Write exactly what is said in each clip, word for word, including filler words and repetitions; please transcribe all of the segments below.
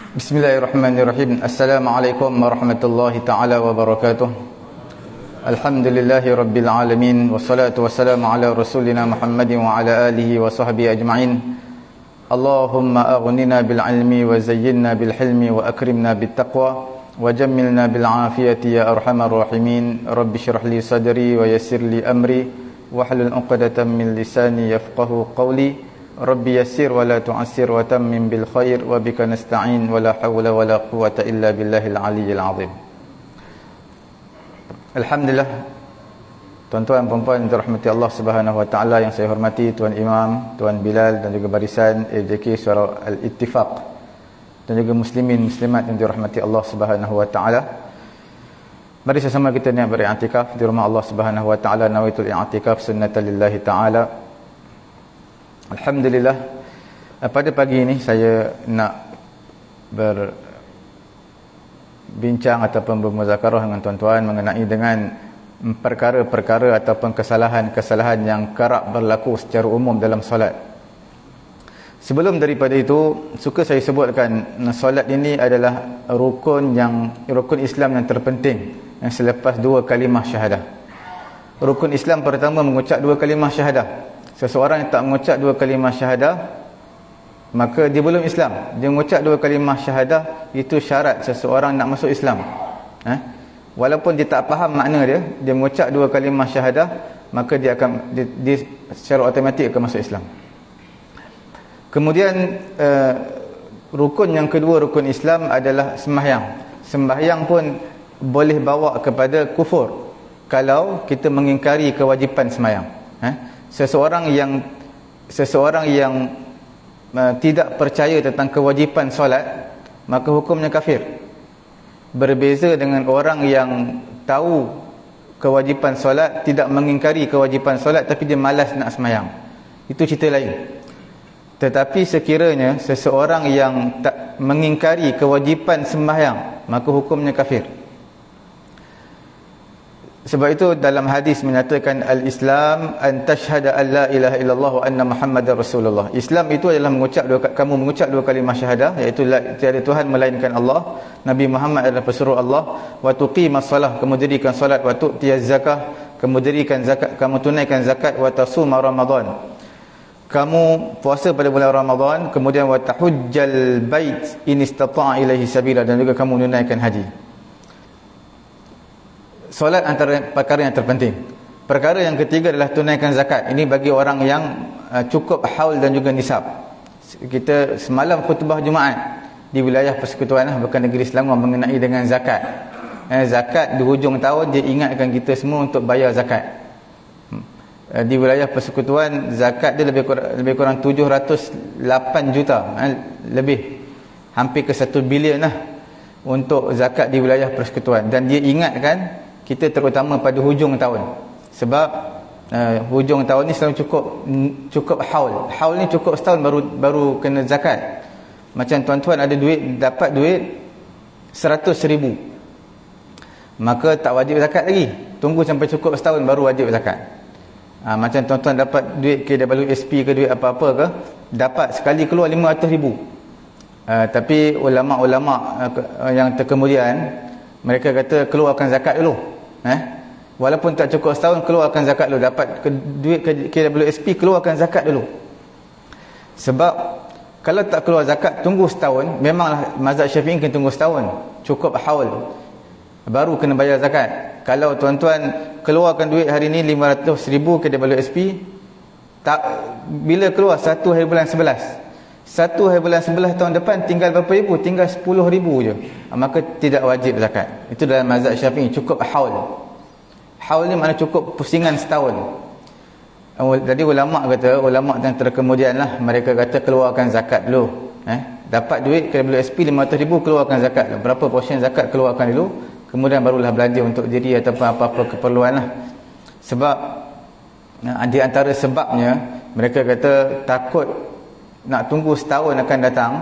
Bismillahirrahmanirrahim. Assalamualaikum warahmatullahi ta'ala wabarakatuh. Alhamdulillahi rabbil alamin. Wassalatu wassalamu ala rasulina Muhammadin wa ala alihi wa sahbihi ajma'in. Allahumma aghnina bil ilmi wa zayyinna bil hilmi wa akrimna bit taqwa wa jammilna bil afiyati ya arhamar rahimin. Rabbi shrah li sadri wa yassir li amri wahlul 'uqdatam min lisani yafqahu qawli. Rabbi yassir wa la tu'assir wa tammim bil khair wa bika nasta'in wa la hawla wa la quwwata illa billahil aliyyil azim. Alhamdulillah, tuan-tuan dan puan-puan yang dirahmati Allah Subhanahu wa taala, yang saya hormati Tuan Imam, Tuan Bilal dan juga barisan A J K Suara Al-Ittifaq, dan juga muslimin muslimat yang dirahmati Allah Subhanahu wa taala. Mari sama-sama kita niat beriktikaf di rumah Allah Subhanahu wa taala. Nawaitul i'tikaf sunnatan lillahi taala. Alhamdulillah, pada pagi ini saya nak berbincang ataupun bermuzakarah dengan tuan-tuan mengenai dengan perkara-perkara ataupun kesalahan-kesalahan yang kerap berlaku secara umum dalam solat. Sebelum daripada itu, suka saya sebutkan solat ini adalah rukun yang rukun Islam yang terpenting, yang selepas dua kalimah syahadah. Rukun Islam pertama mengucap dua kalimah syahadah. Seseorang yang tak mengucap dua kalimah syahadah, maka dia belum Islam. Dia mengucap dua kalimah syahadah, itu syarat seseorang nak masuk Islam. eh? Walaupun dia tak faham makna dia, dia mengucap dua kalimah syahadah, maka dia akan dia, dia secara automatik akan masuk Islam. Kemudian uh, rukun yang kedua, rukun Islam adalah sembahyang. Sembahyang pun boleh bawa kepada kufur kalau kita mengingkari kewajipan sembahyang. eh? Seseorang yang seseorang yang uh, tidak percaya tentang kewajipan solat, maka hukumnya kafir. Berbeza dengan orang yang tahu kewajipan solat, tidak mengingkari kewajipan solat, tapi dia malas nak sembahyang. Itu cerita lain. Tetapi sekiranya seseorang yang tak mengingkari kewajipan sembahyang, maka hukumnya kafir. Sebab itu dalam hadis menyatakan al-Islam an tashhada an la ilaha illallah wa anna Muhammadar Rasulullah. Islam itu adalah mengucap dua, kamu mengucap dua kalimah syahadah, iaitu la, tiada Tuhan melainkan Allah, Nabi Muhammad adalah pesuruh Allah, wa tuqimas salah, kamu dirikan salat, wa tu'tiyaz zakah, kamu dirikan zakat, kamu tunaikan zakat, wa tasuma Ramadan, kamu puasa pada bulan Ramadan, kemudian wa tahujjal bait in istata'a ilaihi sabila, dan juga kamu menunaikan haji. Solat antara perkara yang terpenting. Perkara yang ketiga adalah tunaikan zakat. Ini bagi orang yang uh, cukup haul dan juga nisab. Kita semalam khutbah Jumaat di wilayah Persekutuan bukan Negeri Selangor mengenai dengan zakat. Eh, zakat di hujung tahun dia ingatkan kita semua untuk bayar zakat. Uh, di wilayah Persekutuan zakat dia lebih kurang, lebih kurang tujuh ratus lapan juta, eh, lebih hampir ke satu bilion lah untuk zakat di wilayah Persekutuan, dan dia ingatkan kita terutama pada hujung tahun. Sebab uh, hujung tahun ni selalu cukup cukup haul. Haul ni cukup setahun baru baru kena zakat. Macam tuan-tuan ada duit, dapat duit seratus ribu, maka tak wajib zakat lagi. Tunggu sampai cukup setahun baru wajib zakat. Ha, macam tuan-tuan dapat duit K W S P ke duit apa-apa ke, dapat sekali keluar lima ratus ribu. Uh, tapi ulama-ulama uh, yang terkemudian, mereka kata keluarkan zakat dulu. Eh? Walaupun tak cukup setahun, keluarkan zakat dulu. Dapat ke, duit K W S P, keluarkan zakat dulu. Sebab kalau tak keluar zakat, tunggu setahun. Memanglah mazhab Syafi'i kena tunggu setahun, cukup haul, baru kena bayar zakat. Kalau tuan-tuan keluarkan duit hari ni lima ratus ribu K W S P, tak, bila keluar satu hari bulan sebelas, satu hari bulan sebelas tahun depan tinggal berapa ribu? Tinggal sepuluh ribu je. Maka tidak wajib zakat. Itu dalam mazhab Syafi'i, cukup haul. Haul ni makna cukup pusingan setahun. Jadi ulama' kata, ulama' yang terkemudian lah, mereka kata keluarkan zakat dulu. eh? Dapat duit K W S P lima ratus ribu, keluarkan zakat dulu. Berapa portion zakat keluarkan dulu, kemudian barulah belanja untuk diri ataupun apa-apa keperluan lah. Sebab di antara sebabnya, mereka kata takut nak tunggu setahun akan datang,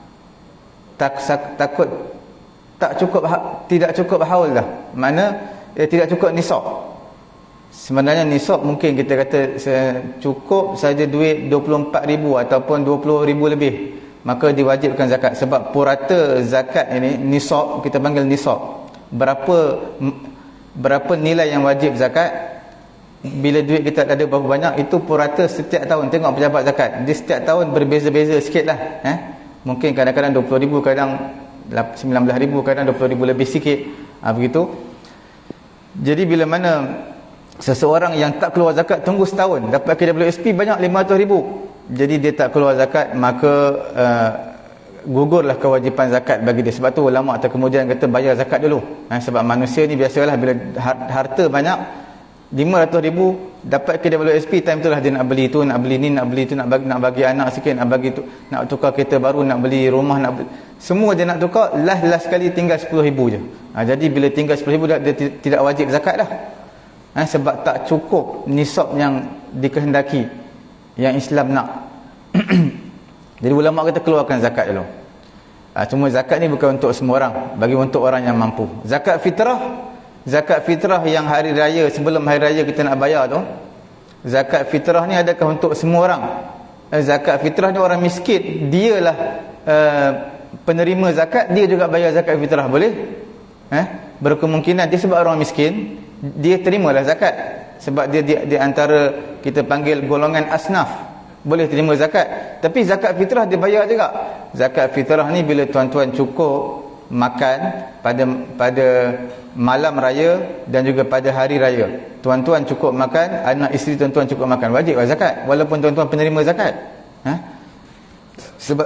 tak, takut tak cukup, tidak cukup haul dah. Mana eh, tidak cukup nisab. Sebenarnya nisab mungkin kita kata cukup saja duit dua puluh empat ribu ataupun dua puluh ribu lebih. maka diwajibkan zakat. Sebab purata zakat ini, nisab, kita panggil nisab, berapa berapa nilai yang wajib zakat. Bila duit kita ada berapa banyak, itu purata setiap tahun. Tengok pejabat zakat, dia setiap tahun berbeza-beza sikit lah, eh? Mungkin kadang-kadang dua puluh ribu, kadang sembilan belas ribu, kadang dua puluh ribu lebih sikit, ha, begitu. Jadi bila mana seseorang yang tak keluar zakat tunggu setahun, dapat K W S P banyak lima ratus ribu, jadi dia tak keluar zakat, maka uh, gugurlah kewajipan zakat bagi dia. Sebab tu ulama atau kemudian kata bayar zakat dulu, ha, sebab manusia ni biasalah bila harta banyak lima ratus ribu, dapat K W S P, time tu lah dia nak beli tu, nak beli ni, nak beli tu, nak bagi, nak bagi anak sikit, nak bagi tu, nak tukar kereta baru, nak beli rumah, nak beli, semua dia nak tukar. Last last sekali tinggal sepuluh ribu je, ha, jadi bila tinggal sepuluh ribu dah, dia tidak wajib zakat dah, ha, sebab tak cukup nisab yang dikehendaki, yang Islam nak. Jadi ulama kata keluarkan zakat dulu, ha, cuma zakat ni bukan untuk semua orang, bagi untuk orang yang mampu. Zakat fitrah, zakat fitrah yang hari raya, sebelum hari raya kita nak bayar tu, zakat fitrah ni adakah untuk semua orang? Zakat fitrah ni orang miskin, dialah uh, penerima zakat, dia juga bayar zakat fitrah, boleh? Eh? Berkemungkinan dia sebab orang miskin, dia terimalah zakat, sebab dia di, di antara kita panggil golongan asnaf, boleh terima zakat. Tapi zakat fitrah dia bayar juga. Zakat fitrah ni bila tuan-tuan cukup makan pada pada malam raya dan juga pada hari raya, tuan-tuan cukup makan, anak isteri tuan-tuan cukup makan, wajiblah zakat walaupun tuan-tuan penerima zakat, ha? Sebab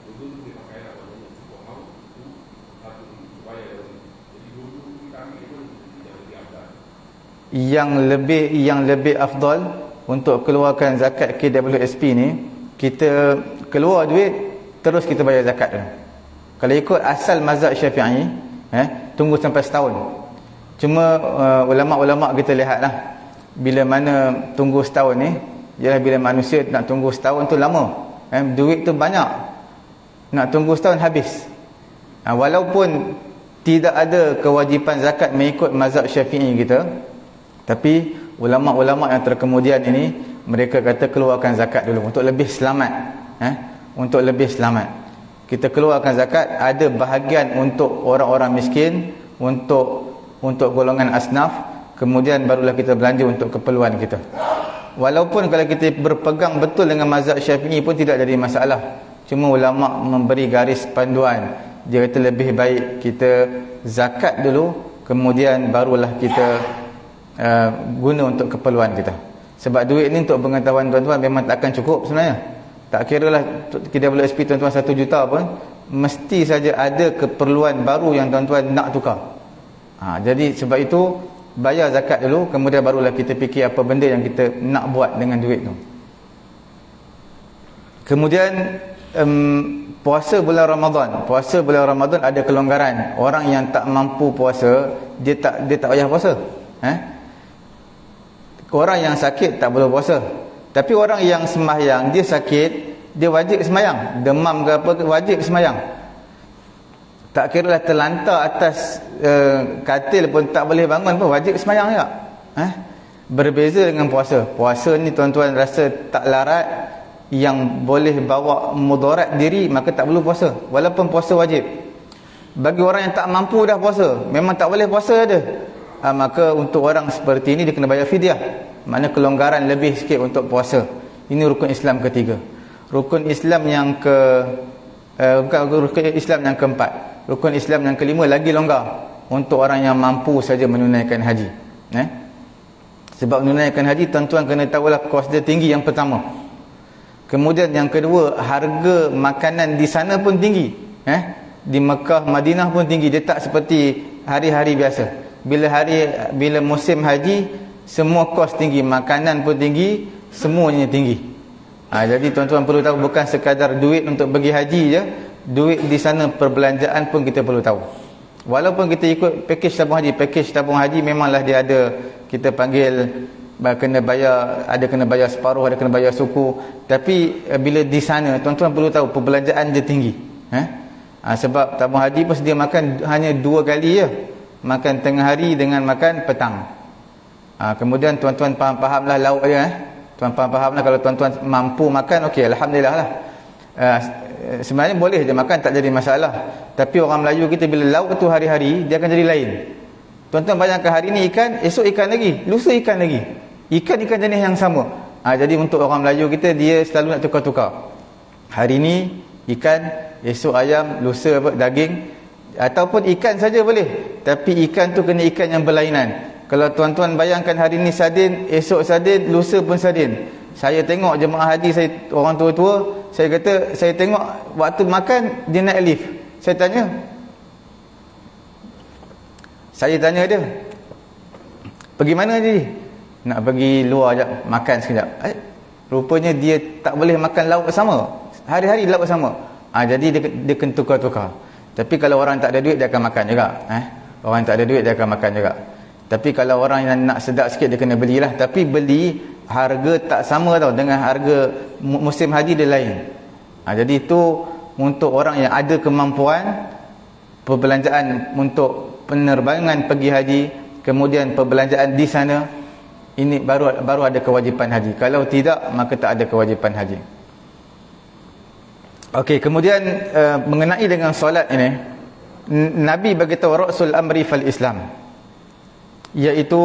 yang lebih yang lebih afdal untuk keluarkan zakat K W S P ni, kita keluar duit terus kita bayar zakat dulu. Kalau ikut asal mazhab Syafi'i, eh, tunggu sampai setahun. Cuma uh, ulama-ulama kita lihatlah, bila mana tunggu setahun ni, ialah bila manusia nak tunggu setahun tu lama, eh, duit tu banyak, nak tunggu setahun habis. Ha, walaupun tidak ada kewajipan zakat mengikut mazhab Syafi'i kita, tapi ulama-ulama yang terkemudian ini, mereka kata keluarkan zakat dulu untuk lebih selamat, eh, untuk lebih selamat. Kita keluarkan zakat, ada bahagian untuk orang-orang miskin, untuk untuk golongan asnaf, kemudian barulah kita belanja untuk keperluan kita. Walaupun kalau kita berpegang betul dengan mazhab Syafi'i pun tidak jadi masalah, cuma ulama memberi garis panduan, dia kata lebih baik kita zakat dulu, kemudian barulah kita uh, guna untuk keperluan kita. Sebab duit ni untuk pengetahuan tuan-tuan memang tak akan cukup sebenarnya. Tak kira lah K W S P tuan-tuan satu juta pun, mesti saja ada keperluan baru yang tuan-tuan nak tukar. Ha, jadi sebab itu bayar zakat dulu, kemudian barulah kita fikir apa benda yang kita nak buat dengan duit tu. Kemudian um, puasa bulan Ramadan. Puasa bulan Ramadan ada kelonggaran. Orang yang tak mampu puasa, dia tak dia tak payah puasa. Eh? Orang yang sakit tak boleh puasa. Tapi orang yang sembahyang, dia sakit, dia wajib sembahyang. Demam ke apa, wajib sembahyang. Tak kira lah terlantar atas uh, katil pun tak boleh bangun pun, wajib sembahyang juga. Eh? Berbeza dengan puasa. Puasa ni tuan-tuan rasa tak larat, yang boleh bawa mudarat diri, maka tak perlu puasa, walaupun puasa wajib. Bagi orang yang tak mampu dah puasa, memang tak boleh puasa ada, ha, maka untuk orang seperti ini dia kena bayar fidyah. Makna kelonggaran lebih sikit untuk puasa. Ini rukun Islam ketiga. Rukun Islam yang ke uh, bukan rukun Islam yang keempat. Rukun Islam yang kelima lagi longgar, untuk orang yang mampu saja menunaikan haji. Eh? Sebab menunaikan haji, tuan-tuan kena tahulah kos dia tinggi yang pertama. Kemudian yang kedua, harga makanan di sana pun tinggi. Eh? Di Mekah, Madinah pun tinggi. Dia tak seperti hari-hari biasa. Bila hari bila musim haji, semua kos tinggi, makanan pun tinggi, semuanya tinggi. Ha, jadi tuan-tuan perlu tahu, bukan sekadar duit untuk pergi haji je, duit di sana perbelanjaan pun kita perlu tahu. Walaupun kita ikut package tabung haji, package tabung haji memanglah dia ada, kita panggil kena bayar, ada kena bayar separuh, ada kena bayar suku. Tapi bila di sana, tuan-tuan perlu tahu perbelanjaan dia tinggi. Eh? Ha, sebab tabung haji pun sedia makan hanya dua kali je, makan tengah hari dengan makan petang. Ha, kemudian tuan-tuan faham-fahamlah lauk dia, eh? Tuan faham-fahamlah, kalau tuan-tuan mampu makan, okey, alhamdulillah lah. Uh, sebenarnya boleh je makan, tak jadi masalah. Tapi orang Melayu kita bila lauk tu hari-hari, dia akan jadi lain. Tuan-tuan bayangkan hari ni ikan, esok ikan lagi, lusa ikan lagi. Ikan-ikan jenis yang sama. Ha, jadi untuk orang Melayu kita, dia selalu nak tukar-tukar. Hari ni ikan, esok ayam, lusa apa, daging. Ataupun ikan saja boleh. Tapi ikan tu kena ikan yang berlainan. Kalau tuan-tuan bayangkan hari ni sardin, esok sardin, lusa pun sardin. Saya tengok jemaah haji saya, orang tua-tua, saya kata, saya tengok waktu makan, dia naik lift. Saya tanya, Saya tanya dia, pergi mana dia? Nak pergi luar sekejap, makan sekejap. Eh, rupanya dia tak boleh makan lauk sama. Hari-hari lauk sama. Ha, jadi dia, dia kena tukar-tukar. Tapi kalau orang tak ada duit, dia akan makan juga. Eh? Orang tak ada duit, dia akan makan juga. Tapi kalau orang yang nak sedap sikit, dia kena belilah. Tapi beli, harga tak sama tau. Dengan harga musim haji dia lain. Ha, jadi itu untuk orang yang ada kemampuan, perbelanjaan untuk penerbangan pergi haji, kemudian perbelanjaan di sana, ini baru baru ada kewajipan haji. Kalau tidak, maka tak ada kewajipan haji. Okey, kemudian uh, mengenai dengan solat ini, Nabi beritahu Rasul Amri fal Islam, iaitu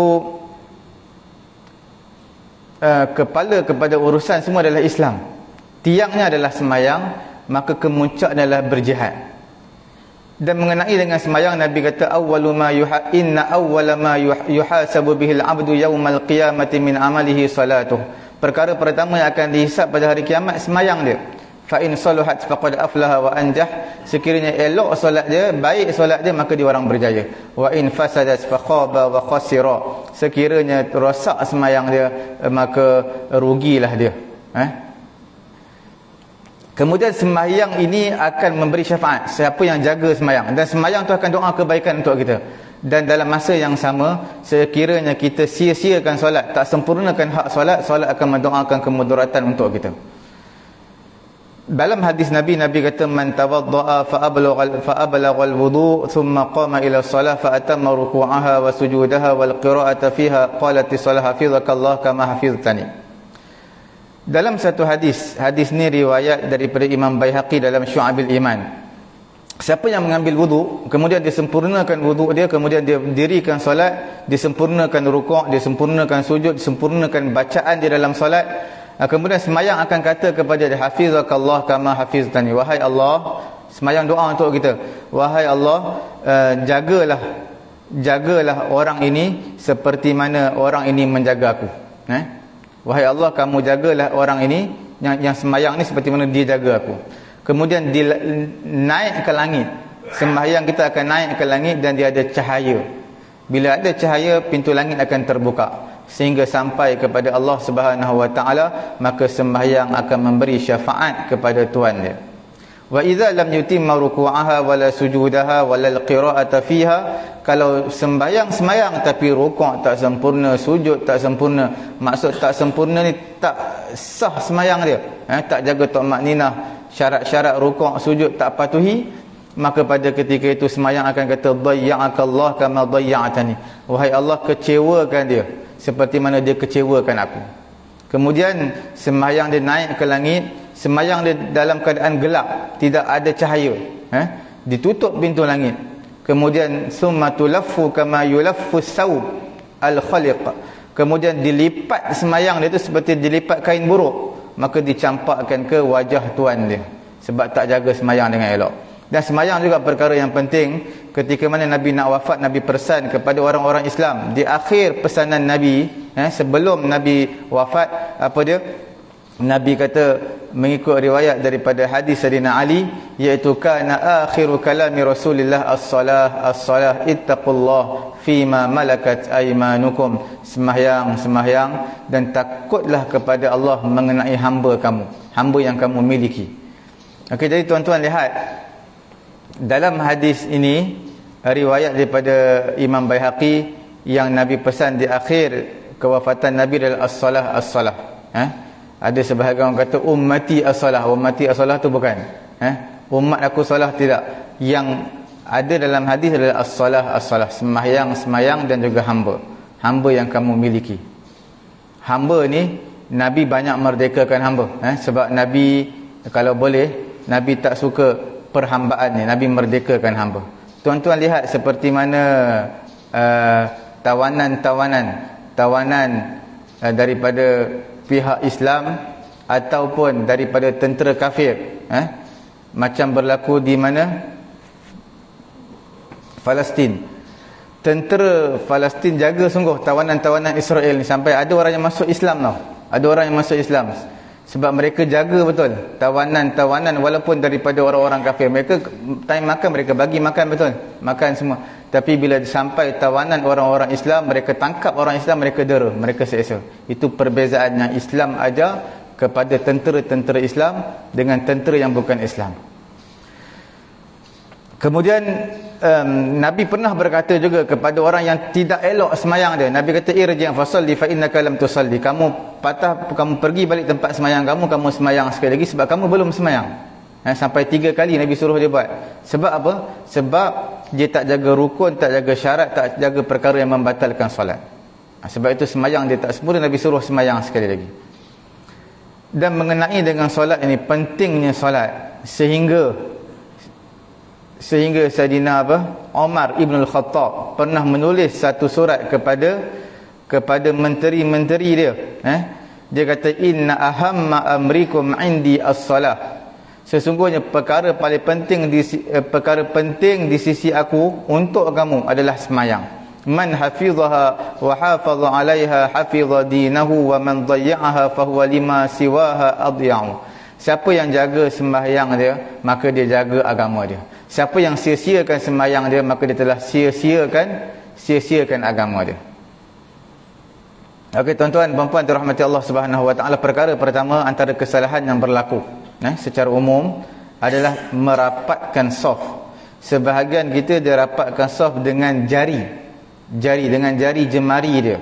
uh, kepala kepada urusan semua adalah Islam. Tiangnya adalah semayang, maka kemuncak adalah berjihad. Dan mengenai dengan semayang, Nabi kata awwalu ma yuha inna awwala ma yuhasabu bihil abdu yaumal qiyamati min amalihi salatuh. Perkara pertama yang akan dihisap pada hari kiamat semayang dia. Fa in saluhat faqad aflaha wa anjah. Sekiranya elok solat dia, baik solat dia, maka dia orang berjaya. Wa in fasadat fa khaba wa khasira. Sekiranya rosak semayang dia, maka rugilah dia. Eh? Kemudian sembahyang ini akan memberi syafaat siapa yang jaga sembahyang, dan sembahyang itu akan doa kebaikan untuk kita. Dan dalam masa yang sama, sekiranya kita sia-siakan solat, tak sempurnakan hak solat, solat akan mendoakan kemudaratan untuk kita. Dalam hadis Nabi, Nabi kata man tawaddaa fa ablagha fa ablagha al-wudu thumma qama ila as-salah fa atamma ruku'aha wa sujudaha wal qira'ata fiha qalat as-salah hafizakallah kama hafiztani. Dalam satu hadis, hadis ni riwayat daripada Imam Baihaqi dalam Syu'abil Iman. Siapa yang mengambil wuduk, kemudian dia sempurnakan wuduk dia, kemudian dia dirikan solat, disempurnakan rukuk, disempurnakan sujud, disempurnakan bacaan dia dalam solat, kemudian semayang akan kata kepada dia, hafizakallah kama hafiztani. Wahai Allah, semayang doa untuk kita, wahai Allah, uh, jagalah jagalah orang ini seperti mana orang ini menjaga aku. Eh? Wahai Allah, kamu jagalah orang ini, yang, yang semayang ni seperti mana dia jaga aku. Kemudian dia naik ke langit. Sembahyang kita akan naik ke langit dan dia ada cahaya. Bila ada cahaya, pintu langit akan terbuka sehingga sampai kepada Allah Subhanahu Wa Taala, maka sembahyang akan memberi syafaat kepada Tuhan dia. Wa idza lam yutimma ruku'aha wala sujudaha wala al-qira'ata fiha, kalau sembahyang semayang tapi rukuk tak sempurna, sujud tak sempurna, maksud tak sempurna ni tak sah semayang dia, eh, tak jaga tumakninah, syarat-syarat rukuk sujud tak patuhi, maka pada ketika itu semayang akan kata dayya'akallah kama dayya'tani. Wahai Allah, kecewakan dia seperti mana dia kecewakan aku. Kemudian semayang dia naik ke langit, semayang dia dalam keadaan gelap, tidak ada cahaya, eh? Ditutup pintu langit. Kemudian summa tulaffu kama yulaffu as-sawb al-khaliq. Kemudian dilipat semayang dia itu seperti dilipat kain buruk, maka dicampakkan ke wajah tuan dia sebab tak jaga semayang dengan elok. Dan semayang juga perkara yang penting. Ketika mana Nabi nak wafat, Nabi pesan kepada orang-orang Islam di akhir pesanan Nabi, eh, sebelum Nabi wafat, apa dia? Nabi kata mengikut riwayat daripada hadis Sayyidina Ali, iaitu kana akhiru kalami Rasulillah as-salah as-salah ittaqullah fima malakat aymanukum. Sembahyang sembahyang dan takutlah kepada Allah mengenai hamba kamu, hamba yang kamu miliki. Okey, jadi tuan-tuan lihat dalam hadis ini, riwayat daripada Imam Baihaqi, yang Nabi pesan di akhir kewafatan Nabi adalah as-salah as-salah. Eh? Ada sebahagian orang kata ummati as-salah. Ummati as-salah tu bukan, eh? Umat aku salah, tidak. Yang ada dalam hadis adalah as-salah as-salah, sembahyang sembahyang dan juga hamba, hamba yang kamu miliki. Hamba ni Nabi banyak merdekakan hamba, eh? Sebab Nabi kalau boleh Nabi tak suka perhambaan ni, Nabi merdekakan hamba. Tuan-tuan lihat seperti mana uh, tawanan-tawanan tawanan uh, daripada pihak Islam ataupun daripada tentera kafir, eh? macam berlaku di mana? Palestin. Tentera Palestin jaga sungguh tawanan-tawanan Israel ni, sampai ada orang yang masuk Islam tau. Ada orang yang masuk Islam sebab mereka jaga betul tawanan-tawanan, walaupun daripada orang-orang kafir. Mereka time makan, mereka bagi makan betul, makan semua. Tapi bila sampai tawanan orang-orang Islam, mereka tangkap orang Islam, mereka dera, mereka seksa. Itu perbezaan yang Islam ajar kepada tentera-tentera Islam dengan tentera yang bukan Islam. Kemudian um, Nabi pernah berkata juga kepada orang yang tidak elok semayang dia. Nabi kata, irji' fasalli fa innaka lam tusalli. Kamu patah, kamu pergi balik tempat semayang kamu, kamu semayang sekali lagi sebab kamu belum semayang. Eh, sampai tiga kali Nabi suruh dia buat. Sebab apa? Sebab dia tak jaga rukun, tak jaga syarat, tak jaga perkara yang membatalkan solat. Ha, sebab itu semayang dia tak sempurna, Nabi suruh semayang sekali lagi. Dan mengenai dengan solat ini, pentingnya solat, sehingga sehingga Saidina apa? Umar Ibn Al-Khattab pernah menulis satu surat kepada kepada menteri-menteri dia. Eh? Dia kata, inna ahamma amrikum indi as-salah. Sesungguhnya perkara paling penting di eh, perkara penting di sisi aku untuk kamu adalah semayang. Man hafizaha wa hafaza 'alaiha hafiza dinahu wa man dhayya'aha fa huwa lima siwaha adya'u. Siapa yang jaga sembahyang dia, maka dia jaga agama dia. Siapa yang sia-siakan sembahyang dia, maka dia telah sia-siakan sia-siakan agama dia. Okey tuan-tuan dan puan-puan dirahmati Allah Subhanahu wa taala, perkara pertama antara kesalahan yang berlaku eh, secara umum adalah merapatkan saf. Sebahagian kita dia rapatkan saf dengan jari. Jari dengan jari jemari dia.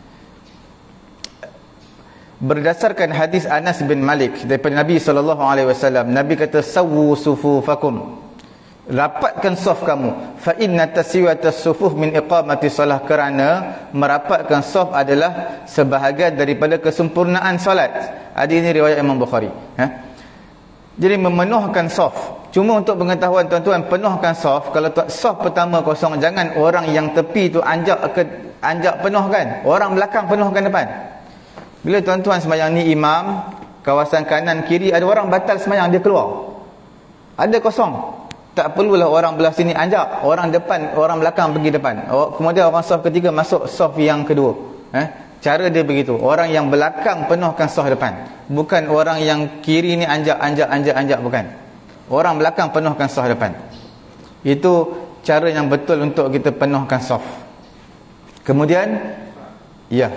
Berdasarkan hadis Anas bin Malik daripada Nabi sallallahu alaihi wasallam, Nabi kata, sawwu sufufakum, rapatkan saf kamu, fa inna taswiyatas sufuf min iqamati salah, kerana merapatkan saf adalah sebahagian daripada kesempurnaan solat. Ada ini riwayat Imam Bukhari. Ha? Jadi memenuhkan saf. Cuma untuk pengetahuan tuan-tuan, penuhkan saf. Kalau saf pertama kosong, jangan orang yang tepi tu anjak ke anjak penuhkan, orang belakang penuhkan depan. Bila tuan-tuan sembahyang ni imam, kawasan kanan kiri ada orang batal sembahyang, dia keluar, ada kosong, tak perlulah orang belah sini anjak, orang depan, orang belakang pergi depan, kemudian orang saf ketiga masuk saf yang kedua. eh? Cara dia begitu, orang yang belakang penuhkan saf depan, bukan orang yang kiri ni anjak anjak anjak anjak, bukan. Orang belakang penuhkan saf depan. Itu cara yang betul untuk kita penuhkan saf. Kemudian ya,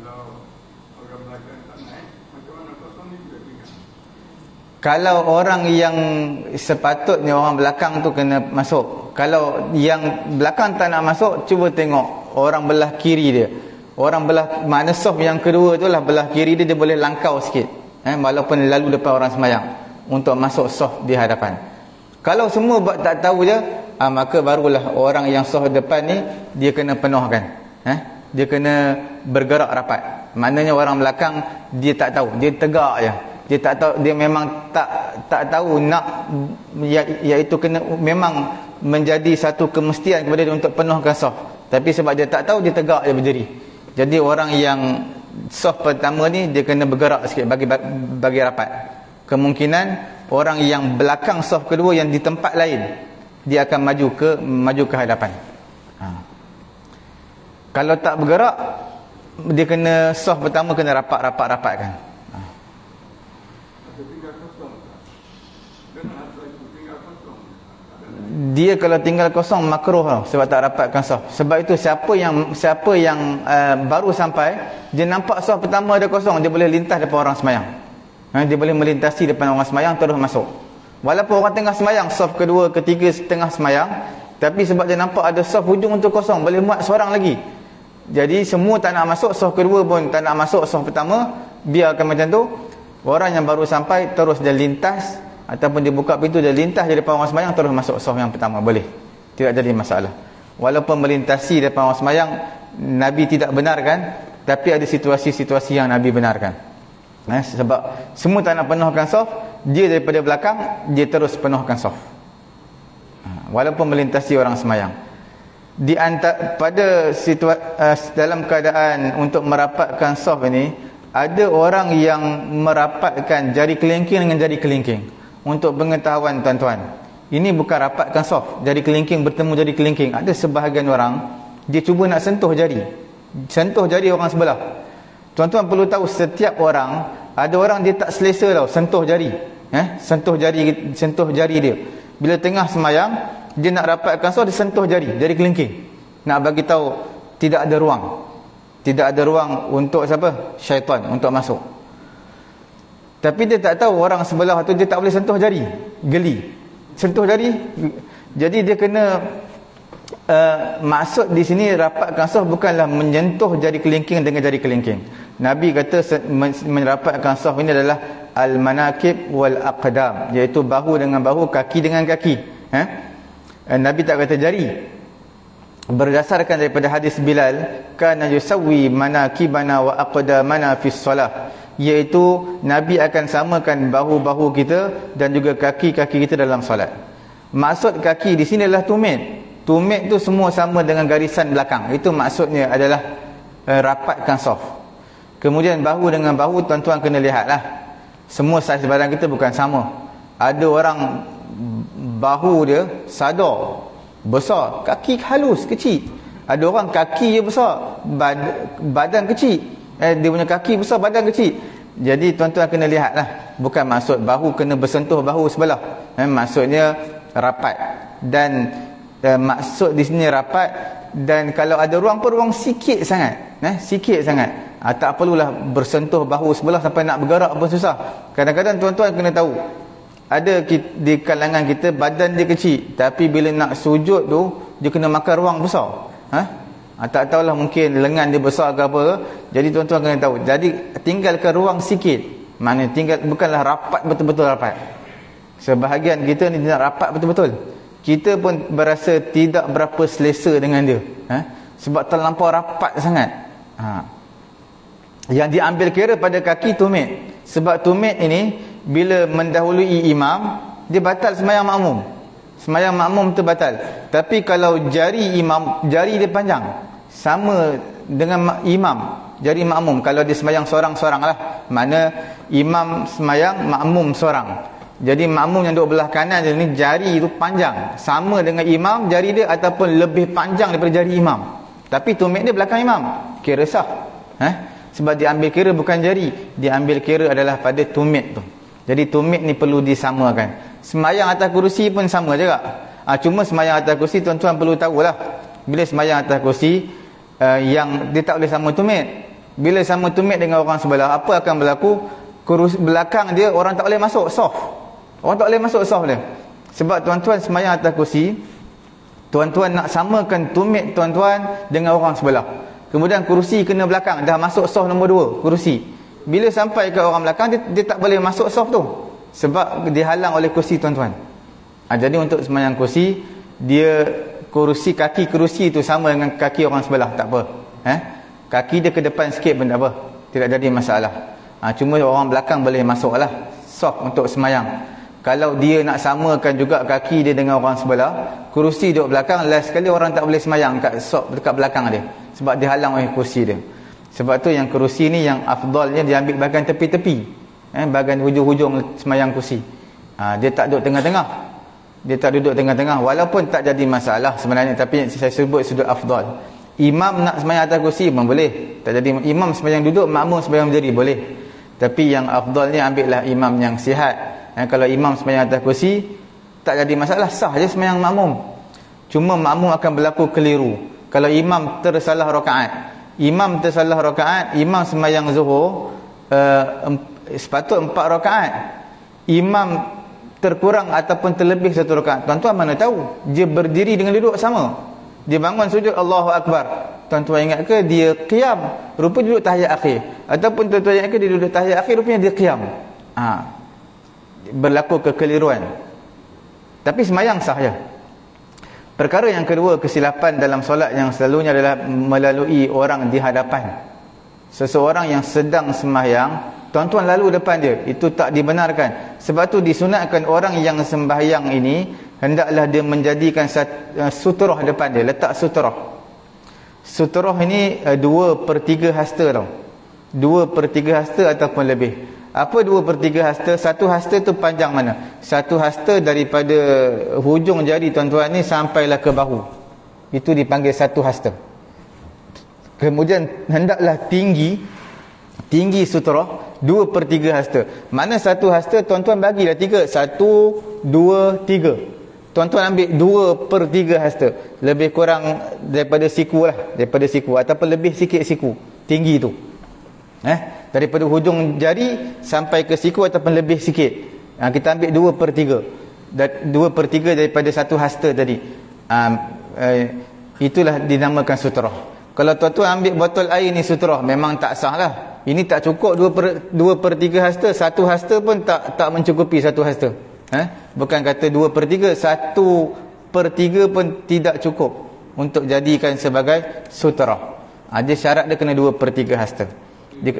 kalau orang yang sepatutnya orang belakang tu kena masuk, kalau yang belakang tak nak masuk, cuba tengok orang belah kiri dia, orang belah mana saf yang kedua tu lah, belah kiri dia, dia boleh langkau sikit, eh, walaupun lalu depan orang sembahyang untuk masuk saf di hadapan. Kalau semua buat tak tahu je, ah, maka barulah orang yang saf depan ni dia kena penuhkan, eh? Dia kena bergerak rapat. Maknanya orang belakang dia tak tahu, dia tegak je, dia tak tahu, dia memang tak tak tahu nak, iaitu kena memang menjadi satu kemestian kepada dia untuk penuhkan saf, tapi sebab dia tak tahu, dia tegak dia berdiri. Jadi orang yang saf pertama ni dia kena bergerak sikit, bagi bagi rapat. Kemungkinan orang yang belakang saf kedua yang di tempat lain, dia akan maju ke maju ke hadapan. Ha. Kalau tak bergerak, dia kena saf pertama kena rapat-rapat-rapatkan. Dia kalau tinggal kosong makruh tau, sebab tak rapatkan saf. Sebab itu siapa yang siapa yang uh, baru sampai, dia nampak saf pertama ada kosong, dia boleh lintas depan orang sembahyang. Ha, dia boleh melintasi depan orang sembahyang terus masuk. Walaupun orang tengah sembahyang, saf kedua, ketiga setengah sembahyang, tapi sebab dia nampak ada saf hujung tu kosong, boleh muat seorang lagi. Jadi semua tak nak masuk, saf kedua pun tak nak masuk saf pertama, biarkan macam tu. Orang yang baru sampai terus dia lintas, ataupun dia buka pintu, dia lintas di depan orang sembahyang, terus masuk saf yang pertama, boleh, tidak jadi masalah. Walaupun melintasi depan orang sembahyang Nabi tidak benarkan, tapi ada situasi-situasi yang Nabi benarkan. Eh, sebab semua tak nak penuhkan saf, dia daripada belakang, dia terus penuhkan saf. Walaupun melintasi orang semayang. Di antara, pada situa- uh, dalam keadaan untuk merapatkan saf ini, ada orang yang merapatkan jari kelingking dengan jari kelingking. Untuk pengetahuan tuan-tuan, ini bukan rapatkan saf, jari kelingking bertemu jari kelingking. Ada sebahagian orang, dia cuba nak sentuh jari, sentuh jari orang sebelah. Tuan-tuan perlu tahu, setiap orang, ada orang dia tak selesa tau sentuh jari, eh? sentuh jari sentuh jari dia. Bila tengah semayang, dia nak rapatkan saf, dia sentuh jari, jari kelingking. Nak bagi tahu tidak ada ruang. Tidak ada ruang untuk siapa? Syaitan untuk masuk. Tapi dia tak tahu orang sebelah tu dia tak boleh sentuh jari, geli. Sentuh jari, jadi dia kena uh, maksud di sini rapatkan saf bukanlah menyentuh jari kelingking dengan jari kelingking. Nabi kata merapatkan saf ini adalah al-manakib wal aqdam, iaitu bahu dengan bahu, kaki dengan kaki. Eh? Nabi tak kata jari. Berdasarkan daripada hadis Bilal, kana yusawwi manakibana wa aqdamana fi shalah, iaitu Nabi akan samakan bahu-bahu kita dan juga kaki-kaki kita dalam solat. Maksud kaki di sini adalah tumit. Tumit tu semua sama dengan garisan belakang. Itu maksudnya adalah uh, rapatkan saf. Kemudian bahu dengan bahu, tuan-tuan kena lihatlah. Semua saiz badan kita bukan sama. Ada orang bahu dia sadar, besar, kaki halus, kecil. Ada orang kaki dia besar, bad, badan kecil. Eh, dia punya kaki besar, badan kecil. Jadi tuan-tuan kena lihatlah. Bukan maksud bahu kena bersentuh bahu sebelah. Eh, maksudnya rapat. Dan eh, maksud di sini rapat. Dan kalau ada ruang pun ruang sikit sangat. Eh, sikit sangat. Ah, tak perlulah bersentuh bahu sebelah sampai nak bergerak pun susah. Kadang-kadang tuan-tuan kena tahu, ada di kalangan kita badan dia kecil, tapi bila nak sujud tu dia kena makan ruang besar. Ha? Ha, tak tahulah, mungkin lengan dia besar ke apa. Jadi tuan-tuan kena tahu. Jadi tinggalkan ruang sikit. Maknanya tinggal, bukanlah rapat betul-betul rapat. Sebahagian kita ni nak rapat betul-betul. Kita pun berasa tidak berapa selesa dengan dia. Ha? Sebab terlampau rapat sangat. Ha. Yang diambil kira pada kaki tumit. Sebab tumit ini bila mendahului imam, dia batal semayang makmum. Semayang makmum tu batal. Tapi kalau jari imam, jari dia panjang, sama dengan imam, jari makmum. Kalau dia semayang seorang-seorang lah, mana imam semayang, makmum seorang. Jadi makmum yang duduk belah kanan dia ni, jari itu panjang, sama dengan imam jari dia, ataupun lebih panjang daripada jari imam. Tapi tumit dia belakang imam, kira sah. Eh? Sebab diambil kira bukan jari, diambil kira adalah pada tumit tu. Jadi tumit ni perlu disamakan. Semayang atas kursi pun sama juga. Ha, cuma semayang atas kursi tuan-tuan perlu tahulah. Bila semayang atas kursi, uh, yang dia tak boleh sama tumit. Bila sama tumit dengan orang sebelah, apa akan berlaku? Kurus belakang dia orang tak boleh masuk soft. Orang tak boleh masuk soft dia. Sebab tuan-tuan semayang atas kursi, tuan-tuan nak samakan tumit tuan-tuan dengan orang sebelah. Kemudian kursi kena belakang, dah masuk soft nombor dua, kursi. Bila sampai ke orang belakang, dia, dia tak boleh masuk soft tu. Sebab dihalang oleh kursi tuan-tuan. Ha, jadi untuk semayang kursi, dia kursi, kaki kursi tu sama dengan kaki orang sebelah, tak apa. Eh? Kaki dia ke depan sikit pun tak apa. Tidak jadi masalah. Ha, cuma orang belakang boleh masuk lah. Soft untuk semayang. Kalau dia nak samakan juga kaki dia dengan orang sebelah, kursi duduk belakang, last sekali orang tak boleh semayang kat soft dekat belakang dia. Sebab dihalang oleh kursi dia. Sebab tu yang kerusi ni yang afdalnya diambil bahagian tepi-tepi, eh, bahagian hujung-hujung semayang kursi. Ha, dia tak duduk tengah-tengah. Dia tak duduk tengah-tengah. Walaupun tak jadi masalah sebenarnya, tapi saya sebut sudut afdal. Imam nak semayang atas kursi pun boleh. Tak jadi imam semayang duduk, makmum semayang berdiri, boleh. Tapi yang afdalnya ambillah imam yang sihat. Eh, kalau imam semayang atas kursi, tak jadi masalah, sah je semayang makmum. Cuma makmum akan berlaku keliru. Kalau imam tersalah rakaat, imam tersalah rakaat, imam semayang zuhur, uh, sepatut empat rakaat, imam terkurang ataupun terlebih satu rakaat, tuan-tuan mana tahu, dia berdiri dengan duduk sama, dia bangun sujud Allahu Akbar, tuan-tuan ingat ke dia qiyam, rupanya duduk tahiyat akhir, ataupun tuan-tuan ingat ke dia duduk tahiyat akhir, rupanya dia qiyam. Ha, berlaku kekeliruan, tapi semayang sah je. Perkara yang kedua, kesilapan dalam solat yang selalunya adalah melalui orang di hadapan. Seseorang yang sedang sembahyang, tuan-tuan lalu depan dia, itu tak dibenarkan. Sebab tu disunatkan orang yang sembahyang ini hendaklah dia menjadikan uh, suturah depan dia, letak suturah. Suturah ini uh, dua per tiga hasta tau. Dua per tiga hasta ataupun lebih. Apa dua per tiga hasta? Satu hasta tu panjang mana? Satu hasta daripada hujung jari tuan-tuan ni sampailah ke bahu. Itu dipanggil satu hasta. Kemudian hendaklah tinggi tinggi suturah dua per tiga hasta. Mana satu hasta tuan-tuan bagilah tiga. Satu, dua, tiga. Tuan-tuan ambil dua per tiga hasta. Lebih kurang daripada siku lah. Daripada siku. Ataupun lebih sikit siku. Tinggi tu. Eh, daripada hujung jari sampai ke siku ataupun lebih sikit. Ha, kita ambil dua per tiga. dua per tiga daripada satu hasta tadi. Ha, eh, itulah dinamakan suturah. Kalau tuan-tuan ambil botol air ni suturah, memang tak sah lah. Ini tak cukup dua per tiga hasta. Satu hasta pun tak tak mencukupi satu hasta. Eh? Bukan kata dua per tiga, satu per tiga pun tidak cukup untuk jadikan sebagai suturah. Ha, dia syarat dia kena dua per tiga hasta. Dia,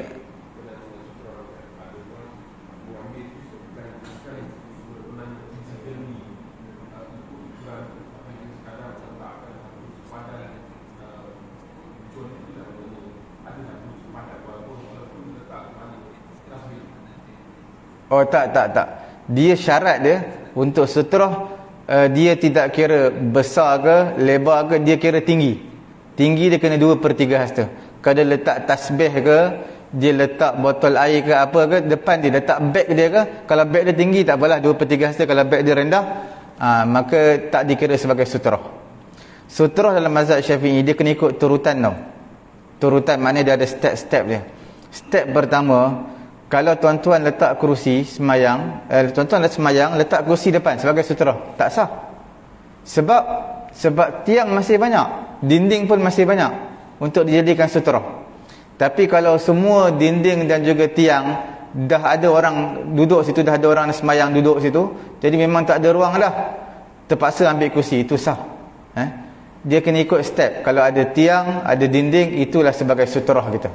oh tak tak tak. Dia syarat dia untuk suturah uh, dia tidak kira besar ke, lebar ke, dia kira tinggi. Tinggi dia kena dua per tiga hasta. Kalau dia letak tasbih ke, dia letak botol air ke apa ke, depan dia letak beg dia ke, kalau beg dia tinggi tak apalah dua per tiga hasta. Kalau beg dia rendah, aa, maka tak dikira sebagai suturah. Suturah dalam mazhab Syafi'i dia kena ikut turutan tau. Turutan maknanya dia ada step-step dia. Step pertama, kalau tuan-tuan letak kerusi semayang, eh, tuan-tuan semayang letak kerusi depan sebagai suturah, tak sah. Sebab sebab tiang masih banyak, dinding pun masih banyak untuk dijadikan suturah. Tapi kalau semua dinding dan juga tiang dah ada orang duduk situ, dah ada orang semayang duduk situ, jadi memang tak ada ruang dah, terpaksa ambil kursi, itu sah. Eh? Dia kena ikut step. Kalau ada tiang, ada dinding, itulah sebagai suturah kita.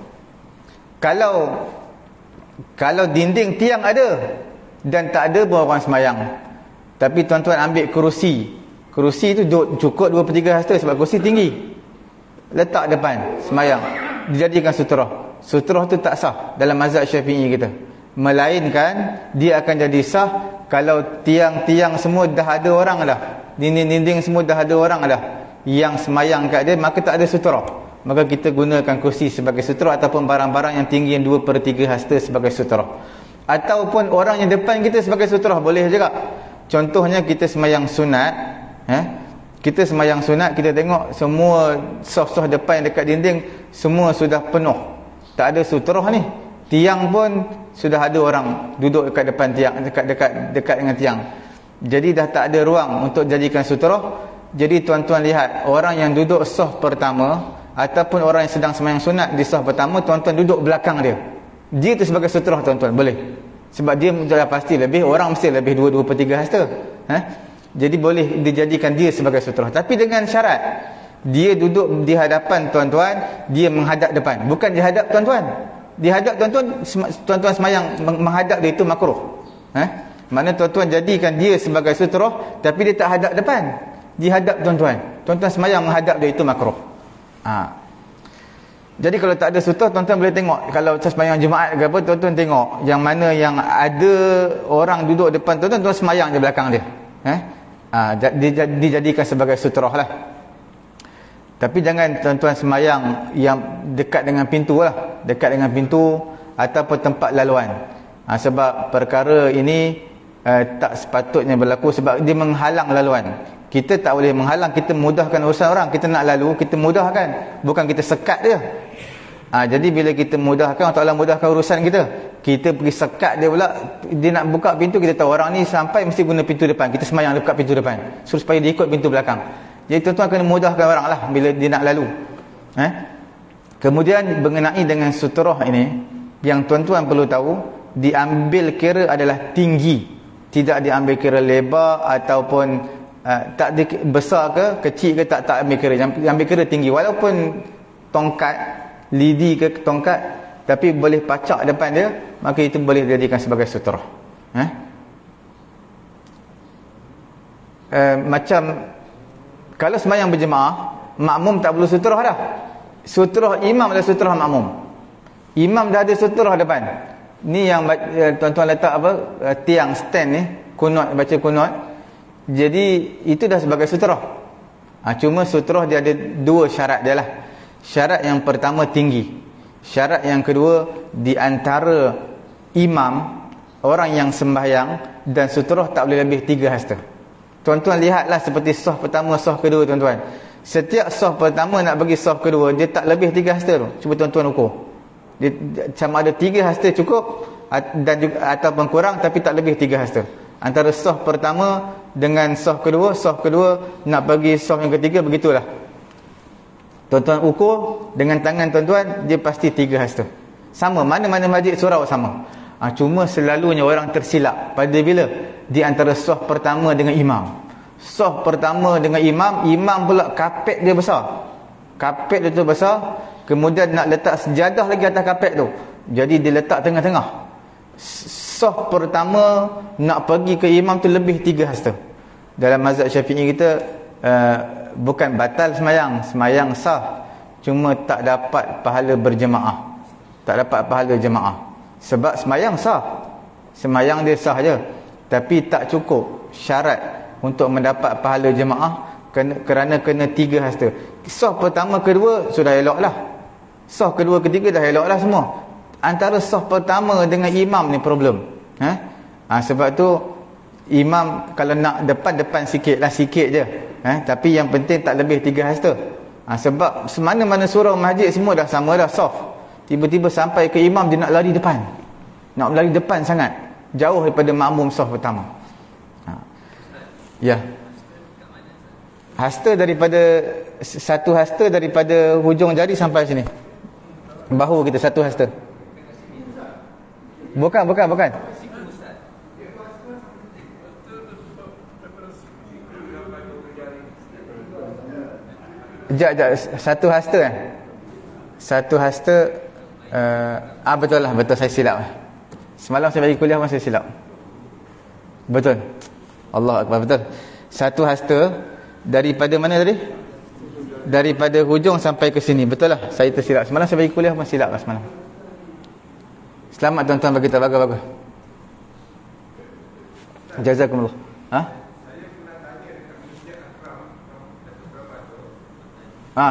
Kalau kalau dinding tiang ada dan tak ada pun orang semayang, tapi tuan-tuan ambil kerusi, kerusi itu cukup dua per tiga hasta sebab kerusi tinggi, letak depan semayang, dijadikan suturah. Suturah tu tak sah dalam mazhab Syafi'i kita. Melainkan dia akan jadi sah kalau tiang-tiang semua dah ada orang dah, dinding-dinding semua dah ada orang dah yang semayang kat dia, maka tak ada suturah. Maka kita gunakan kursi sebagai suturah, ataupun barang-barang yang tinggi yang dua per tiga hasta sebagai suturah. Ataupun orang yang depan kita sebagai suturah, boleh juga. Contohnya kita semayang sunat, eh? Kita semayang sunat, kita tengok semua soft-soft depan yang dekat dinding semua sudah penuh, tak ada suturah ni. Tiang pun sudah ada orang duduk dekat depan tiang, dekat dekat dekat dengan tiang. Jadi dah tak ada ruang untuk jadikan suturah. Jadi tuan-tuan lihat, orang yang duduk soft pertama ataupun orang yang sedang semayang sunat di soft pertama, tuan-tuan duduk belakang dia, dia tu sebagai suturah tuan-tuan, boleh. Sebab dia dah pasti lebih, orang mesti lebih dua per tiga hasta. Eh? Jadi boleh dijadikan dia sebagai suturah. Tapi dengan syarat, dia duduk di hadapan tuan-tuan, dia menghadap depan. Bukan dihadap tuan-tuan. Dihadap tuan-tuan, tuan-tuan semayang menghadap dia, itu makruh. Eh? Mana tuan-tuan jadikan dia sebagai suturah, tapi dia tak hadap depan, dihadap tuan-tuan. Tuan-tuan semayang menghadap dia, itu makruh. Ha. Jadi kalau tak ada suturah, tuan-tuan boleh tengok. Kalau semayang Jumaat ke apa, tuan-tuan tengok yang mana yang ada orang duduk depan tuan-tuan, tuan semayang je belakang dia. Eh? Ha, dijadikan sebagai suturah lah. Tapi jangan tuan-tuan semayang yang dekat dengan pintu lah, dekat dengan pintu ataupun tempat laluan. Ha, sebab perkara ini eh, tak sepatutnya berlaku, sebab dia menghalang laluan. Kita tak boleh menghalang, kita mudahkan urusan orang. Kita nak lalu, kita mudahkan, bukan kita sekat dia. Ha, jadi bila kita mudahkan, Allah Ta'ala mudahkan urusan kita, kita pergi sekat dia pula. Dia nak buka pintu, kita tahu orang ni sampai mesti guna pintu depan, kita semayang dekat pintu depan, so, supaya dia ikut pintu belakang. Jadi tuan-tuan kena mudahkan orang lah bila dia nak lalu. eh? Kemudian mengenai dengan suturah ini, yang tuan-tuan perlu tahu, diambil kira adalah tinggi, tidak diambil kira lebar ataupun uh, tak di, besar ke kecil ke, tak tak ambil kira, ambil kira tinggi. Walaupun tongkat lidi ke tongkat tapi boleh pacak depan dia, maka itu boleh dijadikan sebagai sutrah. Eh? Uh, macam kalau sembahyang berjemaah, makmum tak perlu sutrah dah. Sutrah imam adalah sutrah makmum. Imam dah ada sutrah depan. Ni yang uh, tuan-tuan letak apa, uh, tiang stand ni, kunut, baca kunut. Jadi itu dah sebagai sutrah. Ha, cuma sutrah dia ada dua syarat dia lah. Syarat yang pertama tinggi. Syarat yang kedua, di antara imam, orang yang sembahyang dan sutrah tak boleh lebih tiga hasta. Tuan-tuan lihatlah seperti sah pertama, sah kedua tuan-tuan. Setiap sah pertama nak bagi sah kedua, dia tak lebih tiga hasta tu. Cuba tuan-tuan ukur. Dia, sama ada tiga hasta cukup dan juga, ataupun kurang, tapi tak lebih tiga hasta. Antara sah pertama dengan sah kedua, sah kedua nak bagi sah yang ketiga, begitulah. Tuan-tuan ukur dengan tangan tuan-tuan, dia pasti tiga hasta. Sama, mana-mana masjid surau sama. Ha, cuma selalunya orang tersilap pada bila di antara sah pertama dengan imam. Sah pertama dengan imam, imam pula kapet dia besar. Kapet dia tu besar, kemudian nak letak sejadah lagi atas kapet tu. Jadi dia letak tengah-tengah. Sah pertama nak pergi ke imam tu lebih tiga hasta. Dalam mazhab Syafi'i kita uh, bukan batal semayang, semayang sah, cuma tak dapat pahala berjemaah. Tak dapat pahala jemaah. Sebab semayang sah, semayang dia sah je, tapi tak cukup syarat untuk mendapat pahala jemaah kena, kerana kena tiga hasta. Sah pertama kedua sudah elok lah, sah kedua ketiga dah elok lah semua. Antara sah pertama dengan imam ni problem. ha? Ha, sebab tu imam kalau nak depan-depan sikit lah, sikit je, ha? Tapi yang penting tak lebih tiga hasta. ha, Sebab semana-mana surau masjid semua dah sama dah, soft. Tiba-tiba sampai ke imam, dia nak lari depan. Nak lari depan sangat, jauh daripada makmum saf pertama. ha. Ya, hasta daripada satu hasta daripada hujung jari sampai sini, bahu kita satu hasta. Bukan, bukan, bukan. Sekejap, sekejap. Satu hasta kan? Satu hasta. Uh, ah betul lah, betul, saya silap. Semalam saya bagi kuliah pun saya silap. Betul. Allah Akbar, betul. Satu hasta daripada mana tadi? Daripada hujung sampai ke sini. Betul lah, saya tersilap. Semalam saya bagi kuliah pun silap lah semalam. Selamat tuan-tuan bagi tahu, bagus-bagus. Jazakumullah. Ha? Ha?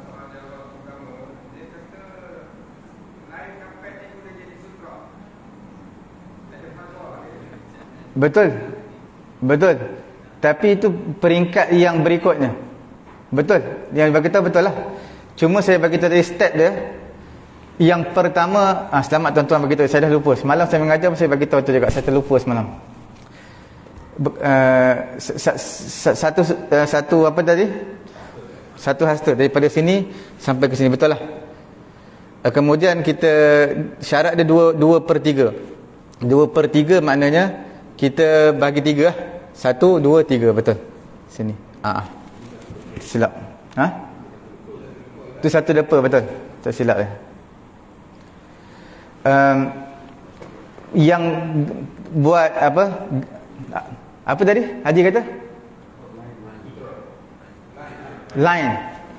Betul. Betul. Tapi itu peringkat yang berikutnya. Betul. Yang bagi tahu betul lah. Cuma saya bagi tahu dari step dia. Yang pertama, ah, selamat tuan-tuan bagi tahu, saya dah lupa. Semalam saya mengajar saya bagi tahu tu juga, saya terlupa semalam. Uh, satu uh, satu apa tadi? Satu hasta daripada sini sampai ke sini, betul lah. Uh, kemudian kita syarat dia dua dua per tiga. Dua per tiga maknanya kita bagi tiga, satu, dua, tiga, betul. Sini. Ah, ah. Silap. Ha? Tu satu depa, betul. Tak silap ya. Um, yang buat apa? Apa tadi? Haji kata? Line.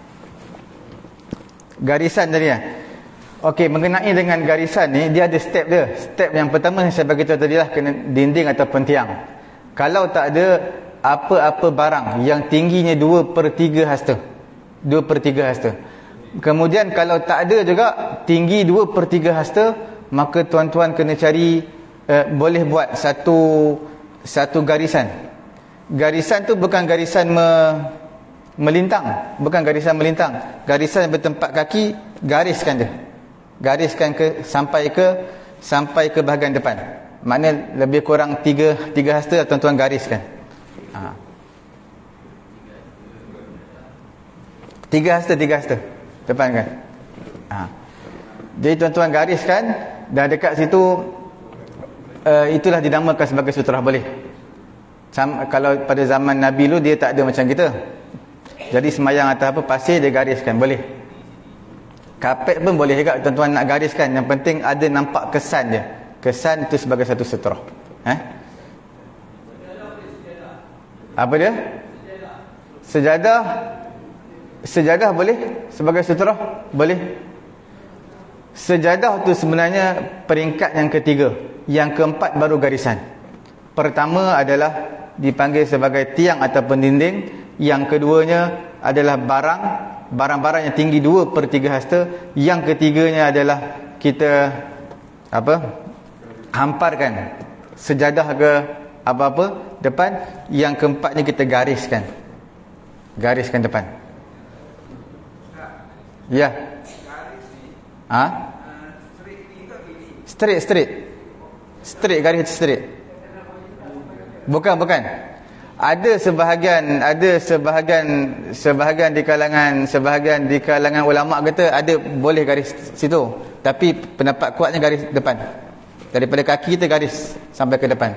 Garisan tadi ya. Okey, mengenai dengan garisan ni, dia ada step dia. Step yang pertama yang saya bagi tahu tadi lah, kena dinding ataupun tiang. Kalau tak ada apa-apa barang yang tingginya dua per tiga hasta. dua per tiga hasta. Kemudian kalau tak ada juga tinggi dua per tiga hasta, maka tuan-tuan kena cari, uh, boleh buat satu satu garisan. Garisan tu bukan garisan me, melintang, bukan garisan melintang. Garisan bertempat kaki, gariskan dia. Gariskan ke sampai ke sampai ke bahagian depan. Maknanya lebih kurang tiga tiga hasta tuan-tuan gariskan. Ha. Tiga hasta, tiga hasta. Depan kan. Ha. Jadi tuan-tuan gariskan, dah dekat situ, uh, itulah dinamakan sebagai sutrah, boleh. Sam, kalau pada zaman Nabi lu dia tak ada macam kita. Jadi semayang atas apa pasir dia gariskan, boleh. Kapet pun boleh juga tuan-tuan nak gariskan. Yang penting ada nampak kesan dia. Kesan itu sebagai satu sutra. Eh? Apa dia? Sejadah. Sejadah boleh sebagai sutra? Boleh. Sejadah tu sebenarnya peringkat yang ketiga. Yang keempat baru garisan. Pertama adalah dipanggil sebagai tiang ataupun dinding. Yang keduanya adalah barang. Barang-barang yang tinggi dua per tiga hasta. Yang ketiganya adalah kita apa? Hamparkan sejadah ke apa-apa depan. Yang keempatnya kita gariskan. Gariskan depan. Ya. Ha? Straight, straight. Straight, garis straight. Bukan, bukan. Ada sebahagian, ada sebahagian, sebahagian di kalangan, sebahagian di kalangan ulama kata ada boleh garis situ. Tapi pendapat kuatnya garis depan. Daripada kaki kita garis sampai ke depan.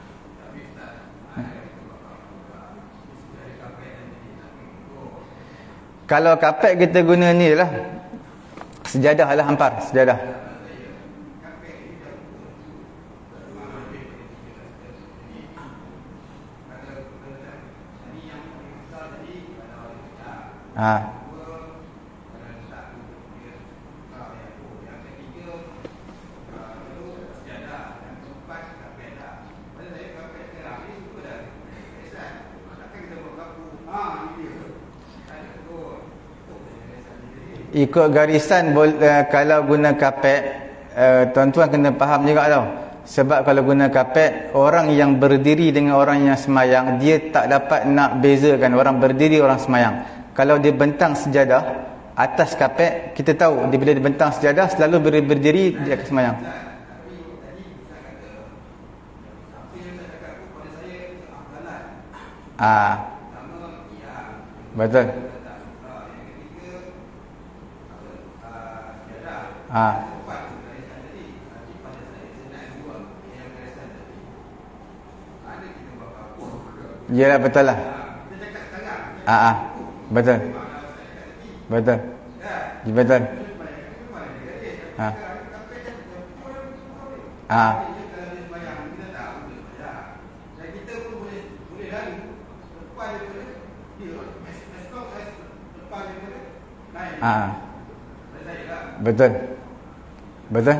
Kalau kapet kita guna ni lah, sejadah lah, hampar sejadah. Ha. Ikut garisan uh, kalau guna kapet, uh, tuan-tuan kena faham juga tau. Sebab kalau guna kapet, orang yang berdiri dengan orang yang semayang, dia tak dapat nak bezakan orang berdiri orang semayang. Kalau dia bentang sejadah atas kapet, kita tahu dia bila dia bentang sejadah selalu berdiri dia akan semayang. Ah, betul. Ah, yalah, betul lah. Ah, ah. Betul. Betul. Betul. Ha. Ha. Ha. Betul. Betul.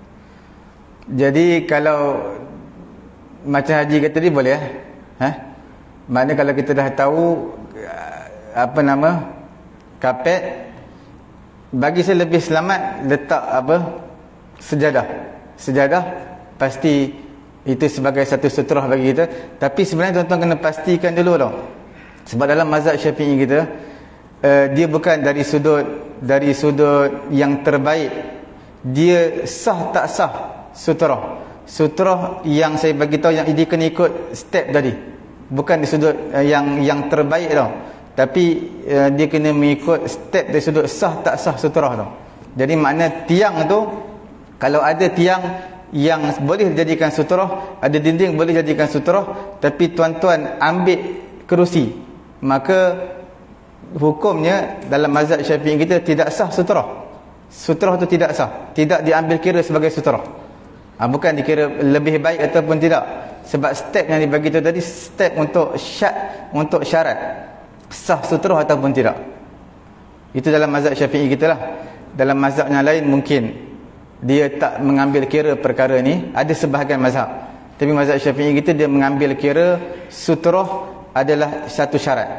Jadi kalau macam Haji kata tadi boleh eh? Ha? Maknanya kalau kita dah tahu apa nama kapet, bagi saya lebih selamat letak apa sejadah. Sejadah pasti itu sebagai satu sutrah bagi kita. Tapi sebenarnya tuan-tuan kena pastikan dulu tau. Sebab dalam mazhab Syafi'i kita uh, dia bukan dari sudut dari sudut yang terbaik, dia sah tak sah sutrah. Sutrah yang saya bagi tahu yang dia kena ikut step tadi. Bukan di sudut uh, yang yang terbaik tau. Tapi uh, dia kena mengikut step dari sudut sah tak sah sutrah tu. Jadi makna tiang tu, kalau ada tiang yang boleh dijadikan sutrah, ada dinding boleh jadikan sutrah, tapi tuan-tuan ambil kerusi, maka hukumnya dalam mazhab Syafi'i kita tidak sah sutrah. Sutrah tu tidak sah, tidak diambil kira sebagai sutrah. Ha, bukan dikira lebih baik ataupun tidak. Sebab step yang dibagi tu tadi step untuk syarat, untuk syarat sah sutrah ataupun tidak. Itu dalam mazhab Syafi'i kita lah. Dalam mazhab yang lain mungkin dia tak mengambil kira perkara ni. Ada sebahagian mazhab, tapi mazhab Syafi'i kita dia mengambil kira sutrah adalah satu syarat.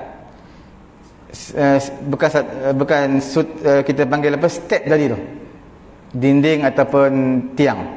Bukan bukan kita panggil apa step tadi tu, dinding ataupun tiang.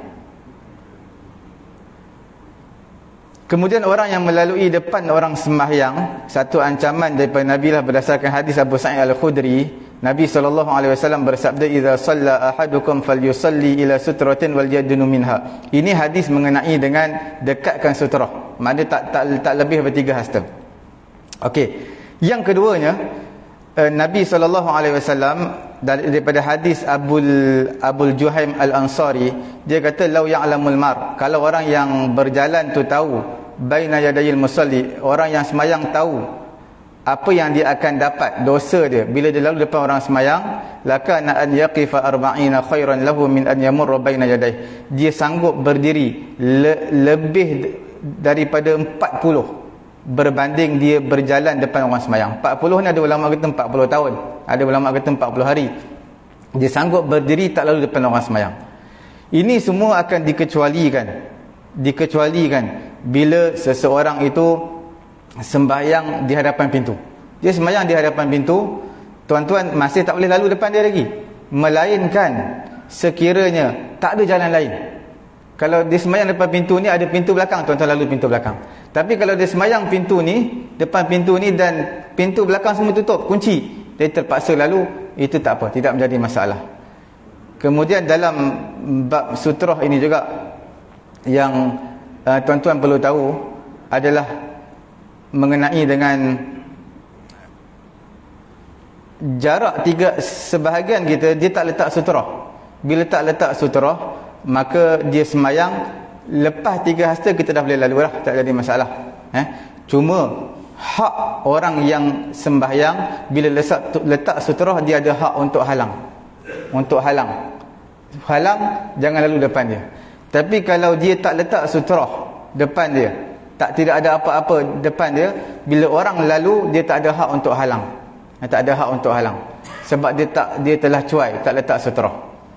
Kemudian orang yang melalui depan orang sembahyang, satu ancaman daripada Nabi lah berdasarkan hadis Abu Sa'id Al-Khudri. Nabi sallallahu alaihi wasallam bersabda, "Idza shalla ahadukum falyusalli ila sutratin wal yadnu minha." Ini hadis mengenai dengan dekatkan sutrah. Maknanya tak tak tak lebih daripada tiga hasta. Okey. Yang keduanya, Nabi sallallahu alaihi wasallam daripada hadis Abul Abul Juhaim Al-Ansari, dia kata lau ya'lamul mar, kalau orang yang berjalan tu tahu baina yadayil musalli, orang yang semayang tahu apa yang dia akan dapat, dosa dia bila dia lalu depan orang semayang, lakana an yaqifa arba'ina khairan lahu min an yamurra baina yadayhi. Dia sanggup berdiri le, lebih daripada empat puluh berbanding dia berjalan depan orang semayang. empat puluh ni ada ulama kata empat puluh tahun, ada ulama kata empat puluh hari. Dia sanggup berdiri tak lalu depan orang semayang. Ini semua akan dikecualikan. Dikecualikan bila seseorang itu sembahyang di hadapan pintu. Dia sembahyang di hadapan pintu, tuan-tuan masih tak boleh lalu depan dia lagi, melainkan sekiranya tak ada jalan lain. Kalau dia sembahyang depan pintu ni, ada pintu belakang, tuan-tuan lalu pintu belakang. Tapi kalau dia sembahyang pintu ni, depan pintu ni dan pintu belakang semua tutup, kunci, dia terpaksa lalu, itu tak apa, tidak menjadi masalah. Kemudian dalam bab sutrah ini juga yang uh, tuan-tuan perlu tahu adalah mengenai dengan jarak tiga, sebahagian kita dia tak letak sutrah. Bila tak letak sutrah, maka dia semayang lepas tiga hasta kita dah boleh lalu lah, tak jadi masalah. Eh? Cuma hak orang yang sembahyang bila letak, letak sutrah, dia ada hak untuk halang. Untuk halang. Halang, jangan lalu depan dia. Tapi kalau dia tak letak sutrah depan dia, tak tidak ada apa-apa depan dia, bila orang lalu dia tak ada hak untuk halang. Tak ada hak untuk halang. Sebab dia tak dia telah cuai, tak letak sutrah.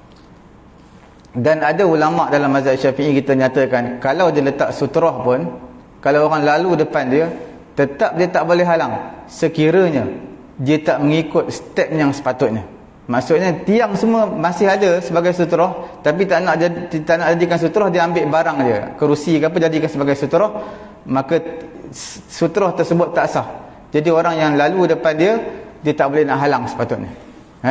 Dan ada ulama dalam mazhab Syafi'i kita nyatakan, kalau dia letak sutrah pun, kalau orang lalu depan dia, tetap dia tak boleh halang sekiranya dia tak mengikut step yang sepatutnya. Maksudnya tiang semua masih ada sebagai sutrah, tapi tak nak jadi, tak nak jadikan sutrah, dia ambil barang dia, kerusi ke apa, jadikan sebagai sutrah, maka sutrah tersebut tak sah. Jadi orang yang lalu depan dia, dia tak boleh nak halang sepatutnya. Eh?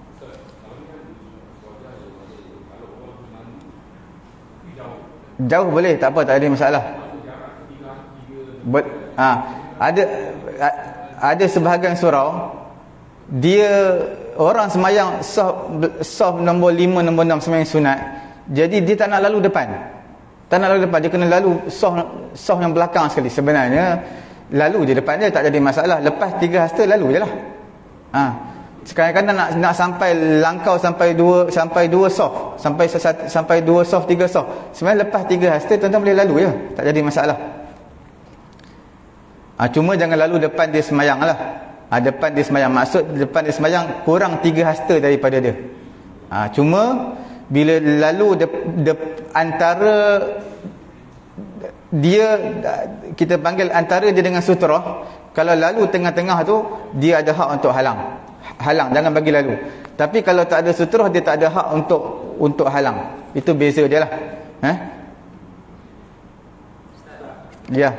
Jauh boleh, tak apa, tak ada masalah. Ber, ha, ada ada sebahagian surau, dia orang semayang saf, saf nombor lima, nombor enam semayang sunat, jadi dia tak nak lalu depan. Tak nak lalu depan, dia kena lalu saf, saf yang belakang sekali. Sebenarnya lalu je depan dia, tak jadi masalah. Lepas tiga hasta lalu je lah. Ha. Kadang-kadang nak nak sampai langkau sampai dua sampai dua saf, sampai sampai dua saf, tiga saf. Sebenarnya lepas tiga hasta tuan-tuan boleh lalu je, tak jadi masalah. Ha, cuma jangan lalu depan dia semayang lah. Ha, depan dia semayang, maksud depan dia semayang kurang tiga hasta daripada dia. Ha, cuma bila lalu de, de, antara dia, kita panggil antara dia dengan sutrah, kalau lalu tengah-tengah tu, dia ada hak untuk halang. Halang, jangan bagi lalu. Tapi kalau tak ada sutrah, dia tak ada hak untuk untuk halang. Itu beza dia lah. Eh? Ya.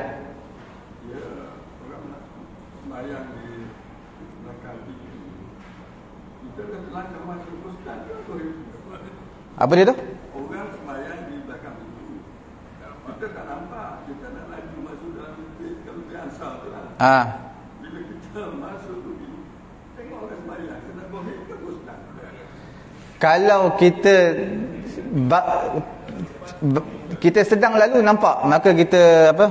Apa dia tu? Orang semayang di belakang itu, kita tak nampak, kita nak laju masuk dalam bilik, kalau biasa tu lah. Ah. Bila kita masuk tu, tengok orang semayang, kita nak bohek ke ustaz? Kalau kita ba, ba, kita sedang lalu nampak, maka kita apa?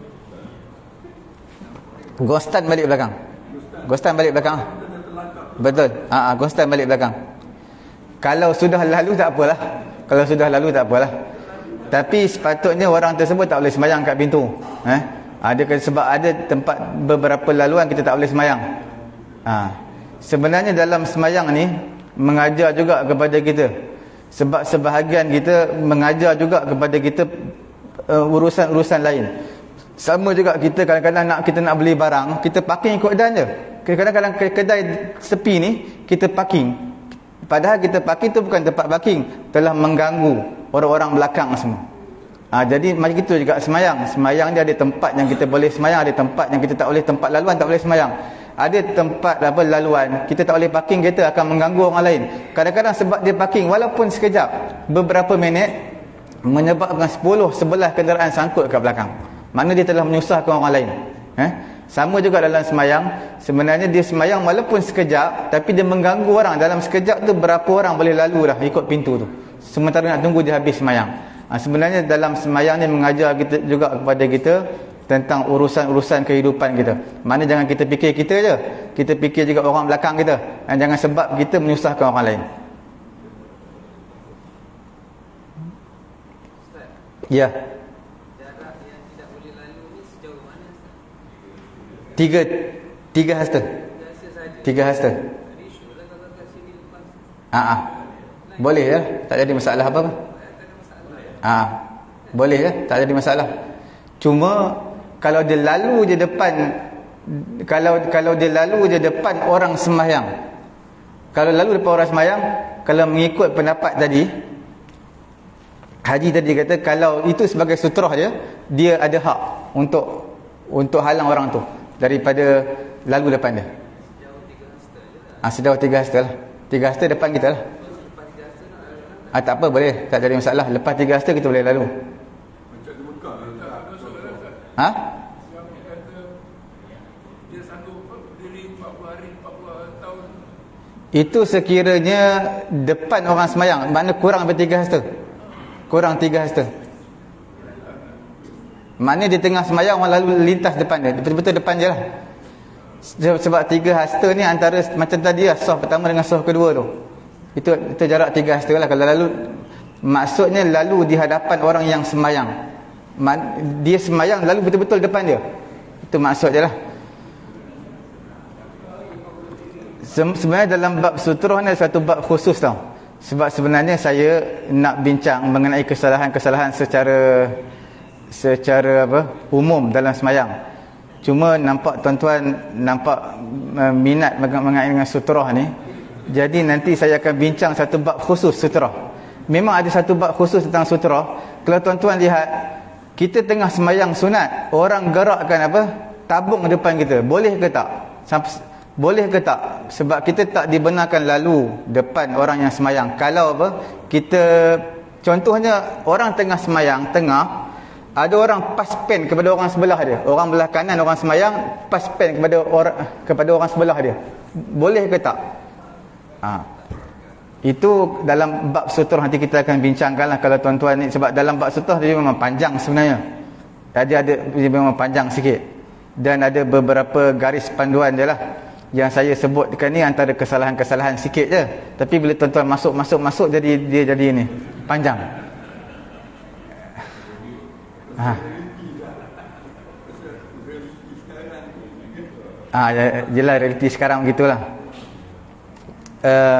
Ghostan balik belakang. Ghostan balik belakang. Betul. Ah, ah, ghostan balik belakang. Kalau sudah lalu tak apalah. Kalau sudah lalu tak apalah. Tapi sepatutnya orang tersebut tak boleh semayang kat pintu. Eh? Ada sebab ada tempat beberapa laluan kita tak boleh semayang. Ha. Sebenarnya dalam semayang ni mengajar juga kepada kita. Sebab sebahagian kita mengajar juga kepada kita uh, urusan-urusan lain. Sama juga kita kadang-kadang nak kita nak beli barang, kita parking ikut dan je. Kadang-kadang kedai sepi ni kita parking. Padahal kita parking tu bukan tempat parking, telah mengganggu orang-orang belakang semua. Ha, jadi macam itu juga semayang. Semayang dia ada tempat yang kita boleh semayang, ada tempat yang kita tak boleh, tempat laluan tak boleh semayang. Ada tempat apa laluan kita tak boleh parking, kereta akan mengganggu orang lain. Kadang-kadang sebab dia parking walaupun sekejap, beberapa minit, menyebabkan sepuluh sebelas kenderaan sangkut kat belakang. Mana dia telah menyusahkan orang lain. Eh? Sama juga dalam semayang. Sebenarnya dia semayang walaupun sekejap, tapi dia mengganggu orang. Dalam sekejap tu berapa orang boleh lalu dah ikut pintu tu, sementara nak tunggu dia habis semayang. Ha, sebenarnya dalam semayang ni mengajar kita juga kepada kita tentang urusan-urusan kehidupan kita. Mana jangan kita fikir kita je, kita fikir juga orang belakang kita, dan jangan sebab kita menyusahkan orang lain. Ya. Jarak yang tidak boleh lalu ni sejauh mana? Tiga tiga hasta. Tiga hasta. Ah, ah. Boleh ya, tak jadi masalah apa-apa. Ah. Boleh ya, tak jadi masalah. Cuma kalau dia lalu je depan, kalau kalau dia lalu je depan orang sembahyang, kalau lalu depan orang sembahyang, kalau mengikut pendapat tadi, Haji tadi kata kalau itu sebagai sutrah dia, dia ada hak untuk untuk halang orang tu daripada lalu depan dia. Ah, sejauh tiga hasta lah. Tiga hasta depan kita lah. Ah, tak apa, boleh, tak jadi masalah. Lepas tiga hasta kita boleh lalu. Ha? Itu sekiranya depan orang semayang, makna kurang daripada tiga hasta. Kurang tiga hasta. Makna di tengah semayang orang lalu lintas depan dia, betul-betul depan je lah. Sebab tiga hasta ni antara macam tadi lah, saf pertama dengan saf kedua tu. Itu, itu jarak tiga hasta lah. Kalau lalu, maksudnya lalu di hadapan orang yang semayang. Dia semayang lalu betul-betul depan dia. Itu maksud je lah. Sebenarnya dalam bab sutrah ni ada satu bab khusus tau. Sebab sebenarnya saya nak bincang mengenai kesalahan-kesalahan secara secara apa umum dalam semayang. Cuma nampak tuan-tuan nampak uh, minat mengenai dengan sutrah ni. Jadi nanti saya akan bincang satu bab khusus sutrah. Memang ada satu bab khusus tentang sutrah. Kalau tuan-tuan lihat, kita tengah semayang sunat, orang gerakkan apa? Tabung depan kita. Boleh ke tak? Sampai, boleh ke tak? Sebab kita tak dibenarkan lalu depan orang yang semayang. Kalau apa? Kita, contohnya orang tengah semayang, tengah, ada orang pas pen kepada orang sebelah dia. Orang belah kanan orang semayang, pas pen kepada orang kepada orang sebelah dia. Boleh ke tak? Ha. Itu dalam bab sutrah nanti kita akan bincangkan lah kalau tuan-tuan ni. Sebab dalam bab sutrah dia memang panjang sebenarnya. Dia ada dia memang panjang sikit. Dan ada beberapa garis panduan je lah. Yang saya sebutkan ni antara kesalahan-kesalahan sikit je. Tapi bila tuan-tuan masuk-masuk-masuk jadi dia jadi ni panjang. Ha. Ah, ha, jelas realiti sekarang begitulah. Uh,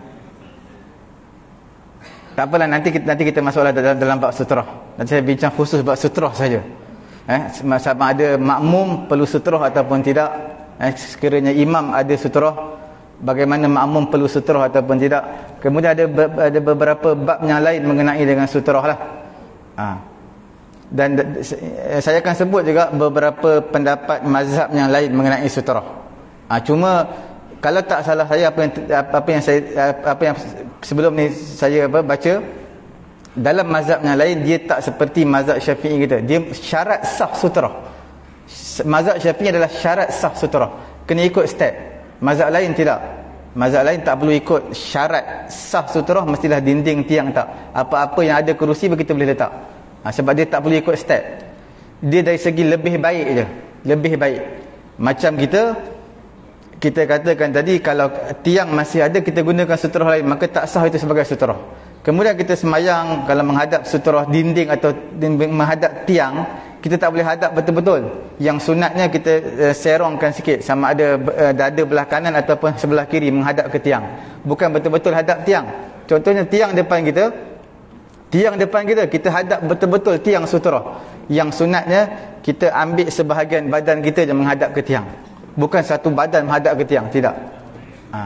Tak apalah, nanti kita, nanti kita masuklah dalam, dalam bab sutrah. Nanti saya bincang khusus bab sutrah saja. Eh, sama ada makmum perlu sutrah ataupun tidak. Eh, sekiranya imam ada sutrah, bagaimana makmum perlu sutrah ataupun tidak. Kemudian ada ada beberapa bab yang lain mengenai dengan sutrah lah. Ha. Dan saya akan sebut juga beberapa pendapat mazhab yang lain mengenai sutrah. Ha, cuma kalau tak salah saya, apa yang apa yang saya apa yang sebelum ni saya apa, baca dalam mazhab yang lain, dia tak seperti mazhab Syafi'i kita. Dia syarat sah sutrah. Mazhab Syafi'i adalah syarat sah sutrah. Kena ikut step. Mazhab lain tidak. Mazhab lain tak perlu ikut syarat sah sutrah, mestilah dinding tiang tak. Apa-apa yang ada kerusi kita boleh letak. Ha, sebab dia tak perlu ikut step. Dia dari segi lebih baik je. Lebih baik. Macam kita Kita katakan tadi, kalau tiang masih ada kita gunakan sutrah lain, maka tak sah itu sebagai sutrah. Kemudian kita semayang, kalau menghadap sutrah dinding atau dinding, menghadap tiang, kita tak boleh hadap betul-betul. Yang sunatnya kita uh, serongkan sikit, sama ada uh, dada belah kanan ataupun sebelah kiri menghadap ke tiang. Bukan betul-betul hadap tiang. Contohnya tiang depan kita, tiang depan kita, kita hadap betul-betul tiang sutrah. Yang sunatnya kita ambil sebahagian badan kita je menghadap ke tiang. Bukan satu badan menghadap ke tiang, tidak. Ha.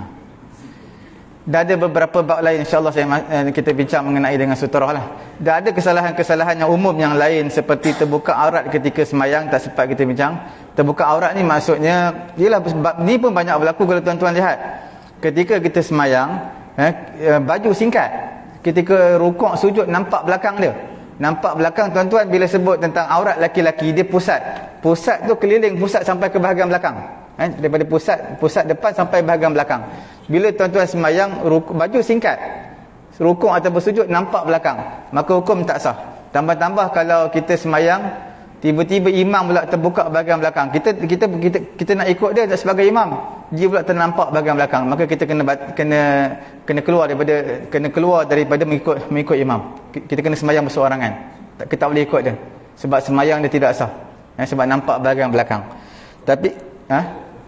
Dan ada beberapa bab lain, insyaAllah saya, eh, kita bincang mengenai dengan sutrah lah. Dan ada kesalahan-kesalahan yang umum yang lain, seperti terbuka aurat ketika semayang, tak sempat kita bincang. Terbuka aurat ni maksudnya, yelah, bab ni pun banyak berlaku kalau tuan-tuan lihat. Ketika kita semayang, eh, baju singkat, ketika rukuk sujud nampak belakang dia. Nampak belakang, tuan-tuan bila sebut tentang aurat laki-laki, dia pusat. Pusat tu keliling pusat sampai ke bahagian belakang. Eh, daripada pusat pusat depan sampai bahagian belakang. Bila tuan-tuan semayang, rukuk, baju singkat, rukuk atau bersujud nampak belakang, maka hukum tak sah. Tambah-tambah kalau kita semayang tiba-tiba imam pula terbuka bahagian belakang, kita kita kita kita nak ikut dia sebagai imam, dia pula ternampak bahagian belakang, maka kita kena kena kena keluar daripada kena keluar daripada mengikut mengikut imam. Kita kena sembahyang berseorangan, kita tak boleh ikut dia sebab sembahyang dia tidak sah, eh, sebab nampak bahagian belakang. Tapi ha?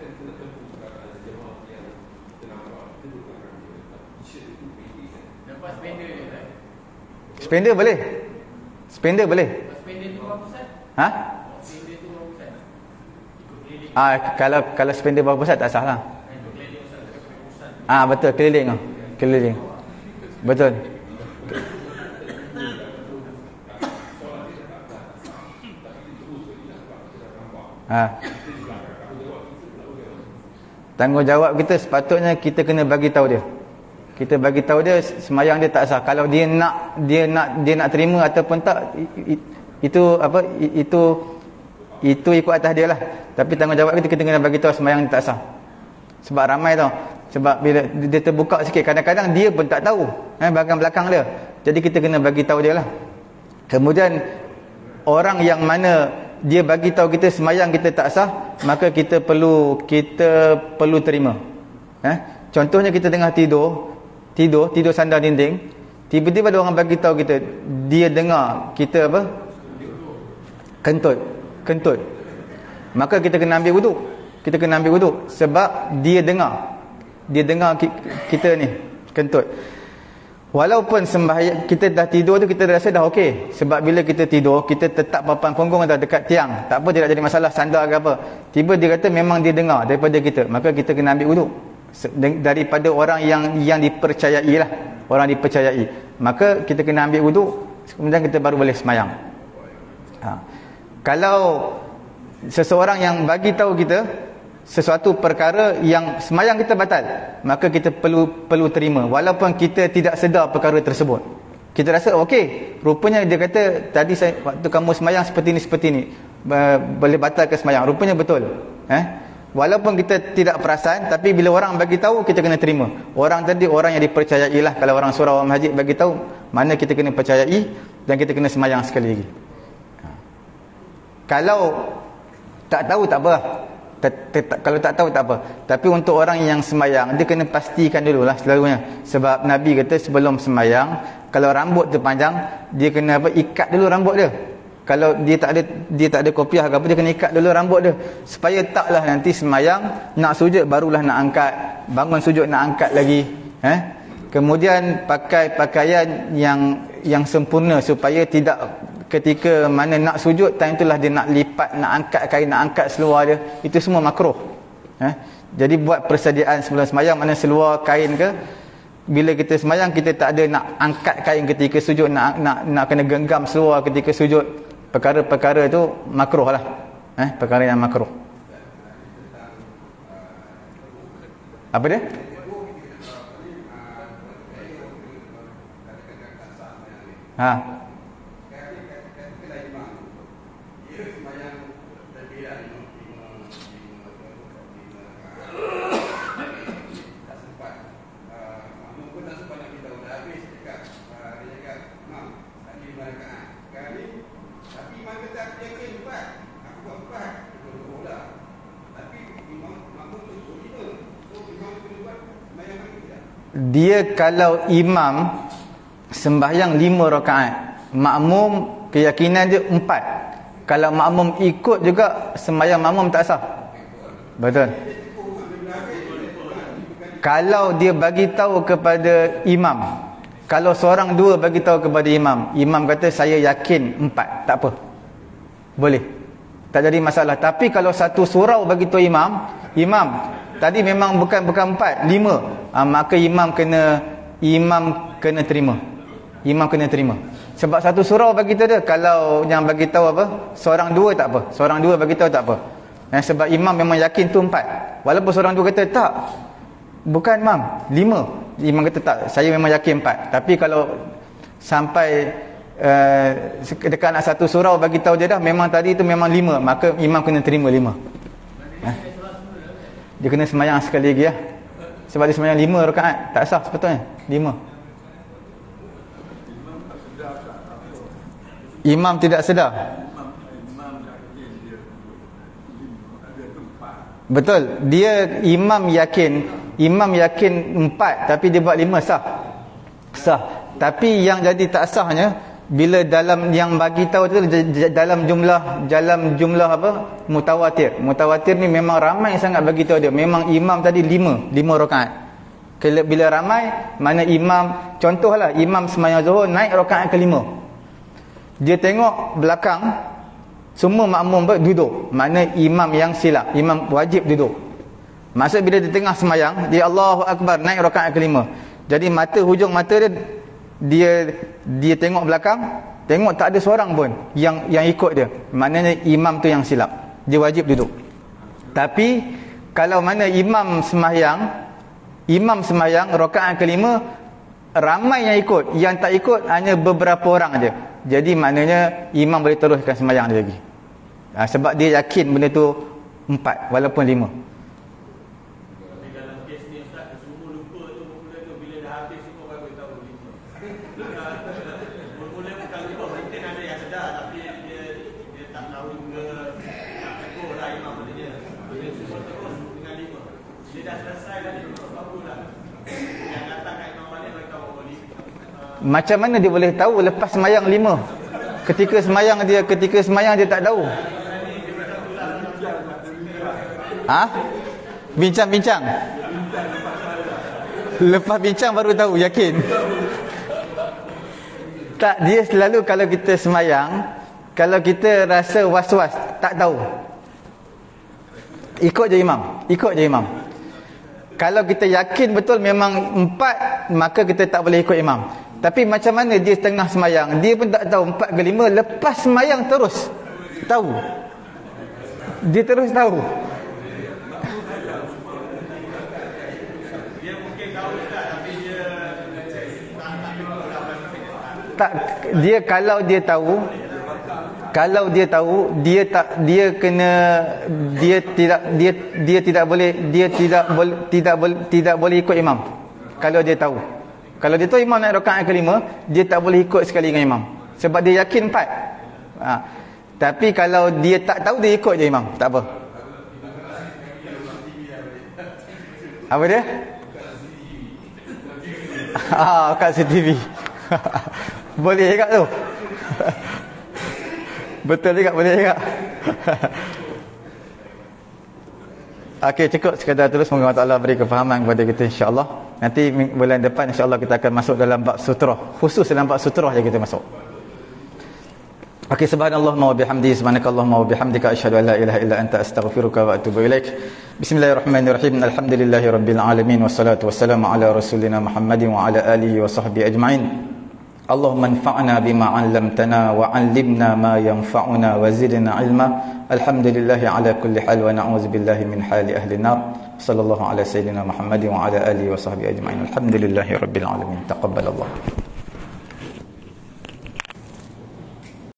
Spender boleh. Spender boleh. Ha? Ah, kalau kalau spender bawah pusat tak sah lah. Ah, betul, keliling ah. Keliling. Betul. Ha. Tanggungjawab kita sepatutnya kita kena bagi tahu dia. Kita bagi tahu dia sembahyang dia tak sah. Kalau dia nak dia nak dia nak terima ataupun tak, itu apa itu itu ikut atas dia lah. Tapi tanggungjawab kita kita kena bagi tahu sembahyang dia tak sah. Sebab ramai tau. Sebab bila dia terbuka sikit, kadang-kadang dia pun tak tahu eh bahagian belakang dia. Jadi kita kena bagi tahu dia lah. Kemudian orang yang mana dia bagi tahu kita sembahyang kita tak sah, maka kita perlu kita perlu terima. Eh contohnya kita tengah tidur Tidur, tidur sandar dinding, tiba-tiba ada orang bagi tahu kita, dia dengar kita apa? Kentut, kentut. Maka kita kena ambil wuduk. Kita kena ambil wuduk sebab dia dengar. Dia dengar kita ni kentut. Walaupun sembahyang kita dah tidur tu, kita rasa dah okey. Sebab bila kita tidur, kita tetap papan punggung atau dekat tiang. Tak apa, tidak jadi masalah sandar ke apa. Tiba dia kata memang dia dengar daripada kita, maka kita kena ambil wuduk. Daripada orang yang yang dipercayai lah, orang dipercayai, maka kita kena ambil wuduk, kemudian kita baru boleh semayang. Ha. Kalau seseorang yang bagi tahu kita sesuatu perkara yang semayang kita batal, maka kita perlu perlu terima walaupun kita tidak sedar perkara tersebut. Kita rasa okey, rupanya dia kata tadi saya waktu kamu semayang seperti ni seperti ni boleh batalkan semayang, rupanya betul. Eh Walaupun kita tidak perasan, tapi bila orang bagi tahu kita kena terima. Orang tadi orang yang dipercayai lah. Kalau orang surau orang masjid bagi tahu, mana kita kena percayai dan kita kena semayang sekali lagi. Ha. Kalau tak tahu tak apa. Tak, tak, tak, kalau tak tahu tak apa. Tapi untuk orang yang semayang, dia kena pastikan dululah selalunya. Sebab Nabi kata sebelum semayang, kalau rambut tu panjang, dia kena apa? Ikat dulu rambut dia. Kalau dia tak ada dia tak ada kopiah ke apa, dia kena ikat dulu rambut dia supaya taklah nanti semayang nak sujud barulah nak angkat, bangun sujud nak angkat lagi, eh kemudian pakai pakaian yang yang sempurna supaya tidak ketika mana nak sujud time itulah dia nak lipat, nak angkat kain, nak angkat seluar dia, itu semua makruh. eh jadi buat persediaan sebelum semayang, mana seluar kain ke, bila kita semayang kita tak ada nak angkat kain ketika sujud, nak nak nak kena genggam seluar ketika sujud. Perkara-perkara itu makruh lah, eh perkara yang makruh. Apa dia? Ha. Dia kalau imam sembahyang lima rakaat, makmum keyakinan dia empat. Kalau makmum ikut juga, sembahyang makmum tak sah. Betul. Kalau dia bagi tahu kepada imam, kalau seorang dua bagi tahu kepada imam, imam kata saya yakin empat, tak apa, boleh, tak jadi masalah. Tapi kalau satu surau bagi tahu imam, imam tadi memang bukan bukan empat, lima, ha, maka imam kena imam kena terima. Imam kena terima. Sebab satu surau bagi tahu dia, kalau yang bagi tahu apa, seorang dua tak apa, seorang dua bagi tahu tak apa. Eh, sebab imam memang yakin tu empat. Walaupun seorang dua kata tak, bukan imam, lima. Imam kata tak, saya memang yakin empat. Tapi kalau sampai uh, dekat nak satu surau bagi tahu dia dah memang tadi tu memang lima, maka imam kena terima lima. Eh. Dia kena semayang sekali lagi ya. Sebab dia semayang lima rakaat, tak sah sepatutnya. Lima. Imam tidak sedar. Betul. Dia imam yakin, imam yakin empat tapi dia buat lima, sah. Sah. Tapi yang jadi tak sahnya bila dalam yang bagi tahu tu dalam jumlah dalam jumlah apa? Mutawatir. Mutawatir ni memang ramai sangat bagi tahu dia. Memang imam tadi lima, lima rakaat. Kalau bila ramai, mana imam, contohlah imam sembahyang Zuhur naik rakaat kelima. Dia tengok belakang semua makmum duduk. Mana imam yang silap, imam wajib duduk. Maksud bila di tengah sembahyang, dia Allahu Akbar naik rakaat kelima. Jadi mata hujung mata dia dia dia tengok belakang, tengok tak ada seorang pun yang yang ikut dia. Maknanya imam tu yang silap. Dia wajib duduk. Tapi kalau mana imam sembahyang, imam sembahyang rakaat kelima ramai yang ikut, yang tak ikut hanya beberapa orang aja. Jadi maknanya imam boleh teruskan sembahyang dia lagi. Ha, sebab dia yakin benda tu empat walaupun lima. Tapi dalam kes ni Ustaz, semua lupa tu mula tu bila dah habis semua baru tahu lima. Mula bukan lupa, mungkin ada yang sedar tapi dia dia tak tahu ke tak tegur lah imam maknanya. Dia semua terus dengan lima. Dia dah selesai dah dia terus barulah. Yang datang kat imam balik bagi tahu oh lima. Macam mana dia boleh tahu lepas sembahyang lima? Ketika sembahyang dia ketika sembahyang dia tak tahu. Ha? Bincang-bincang. Lepas bincang baru tahu, yakin. Tak, dia selalu kalau kita sembahyang, kalau kita rasa was-was, tak tahu. Ikut je imam, ikut je imam. Kalau kita yakin betul memang empat, maka kita tak boleh ikut imam. Tapi macam mana dia tengah sembahyang, dia pun tak tahu empat ke lima, lepas sembahyang terus tahu. Dia terus tahu. Tak, dia kalau dia tahu, kalau dia tahu dia tak dia kena dia tidak dia dia tidak boleh dia tidak boleh tidak boleh tidak boleh ikut imam. Kalau dia tahu, kalau dia tahu imam naik rakaat kelima, dia tak boleh ikut sekali dengan imam sebab dia yakin empat. Ha. Tapi kalau dia tak tahu, dia ikut je imam, tak apa. Apa dia? Ah, kat C C T V. Boleh juga tu. Betul juga, boleh juga. Okey, cukup sekadar terus. Semoga Allah Taala beri kefahaman kepada kita, insya-Allah. Nanti bulan depan insya-Allah kita akan masuk dalam bab sutrah. Khusus dalam bab sutrah je kita masuk. Okey, subhanallahumma wa bihamdihi, subhanakallahumma wa bihamdika, asyhadu an la ilaha illa anta, astaghfiruka wa atubu ilaik. Bismillahirrahmanirrahim. Alhamdulillahirabbil alamin, wassalatu wassalamu ala rasulina Muhammadin wa ala alihi wa sahbihi ajma'in. Allahumma anfa'na bima 'allamtana wa 'allimna ma yanfa'una wa zidna 'ilma. Alhamdulillahi ala kulli hal wa na'udzu billahi min hali ahli nar. Sallallahu ala sayyidina Muhammadin wa ala alihi wa sahbihi ajma'in. Alhamdulillahirabbil alamin. Taqabbalallah.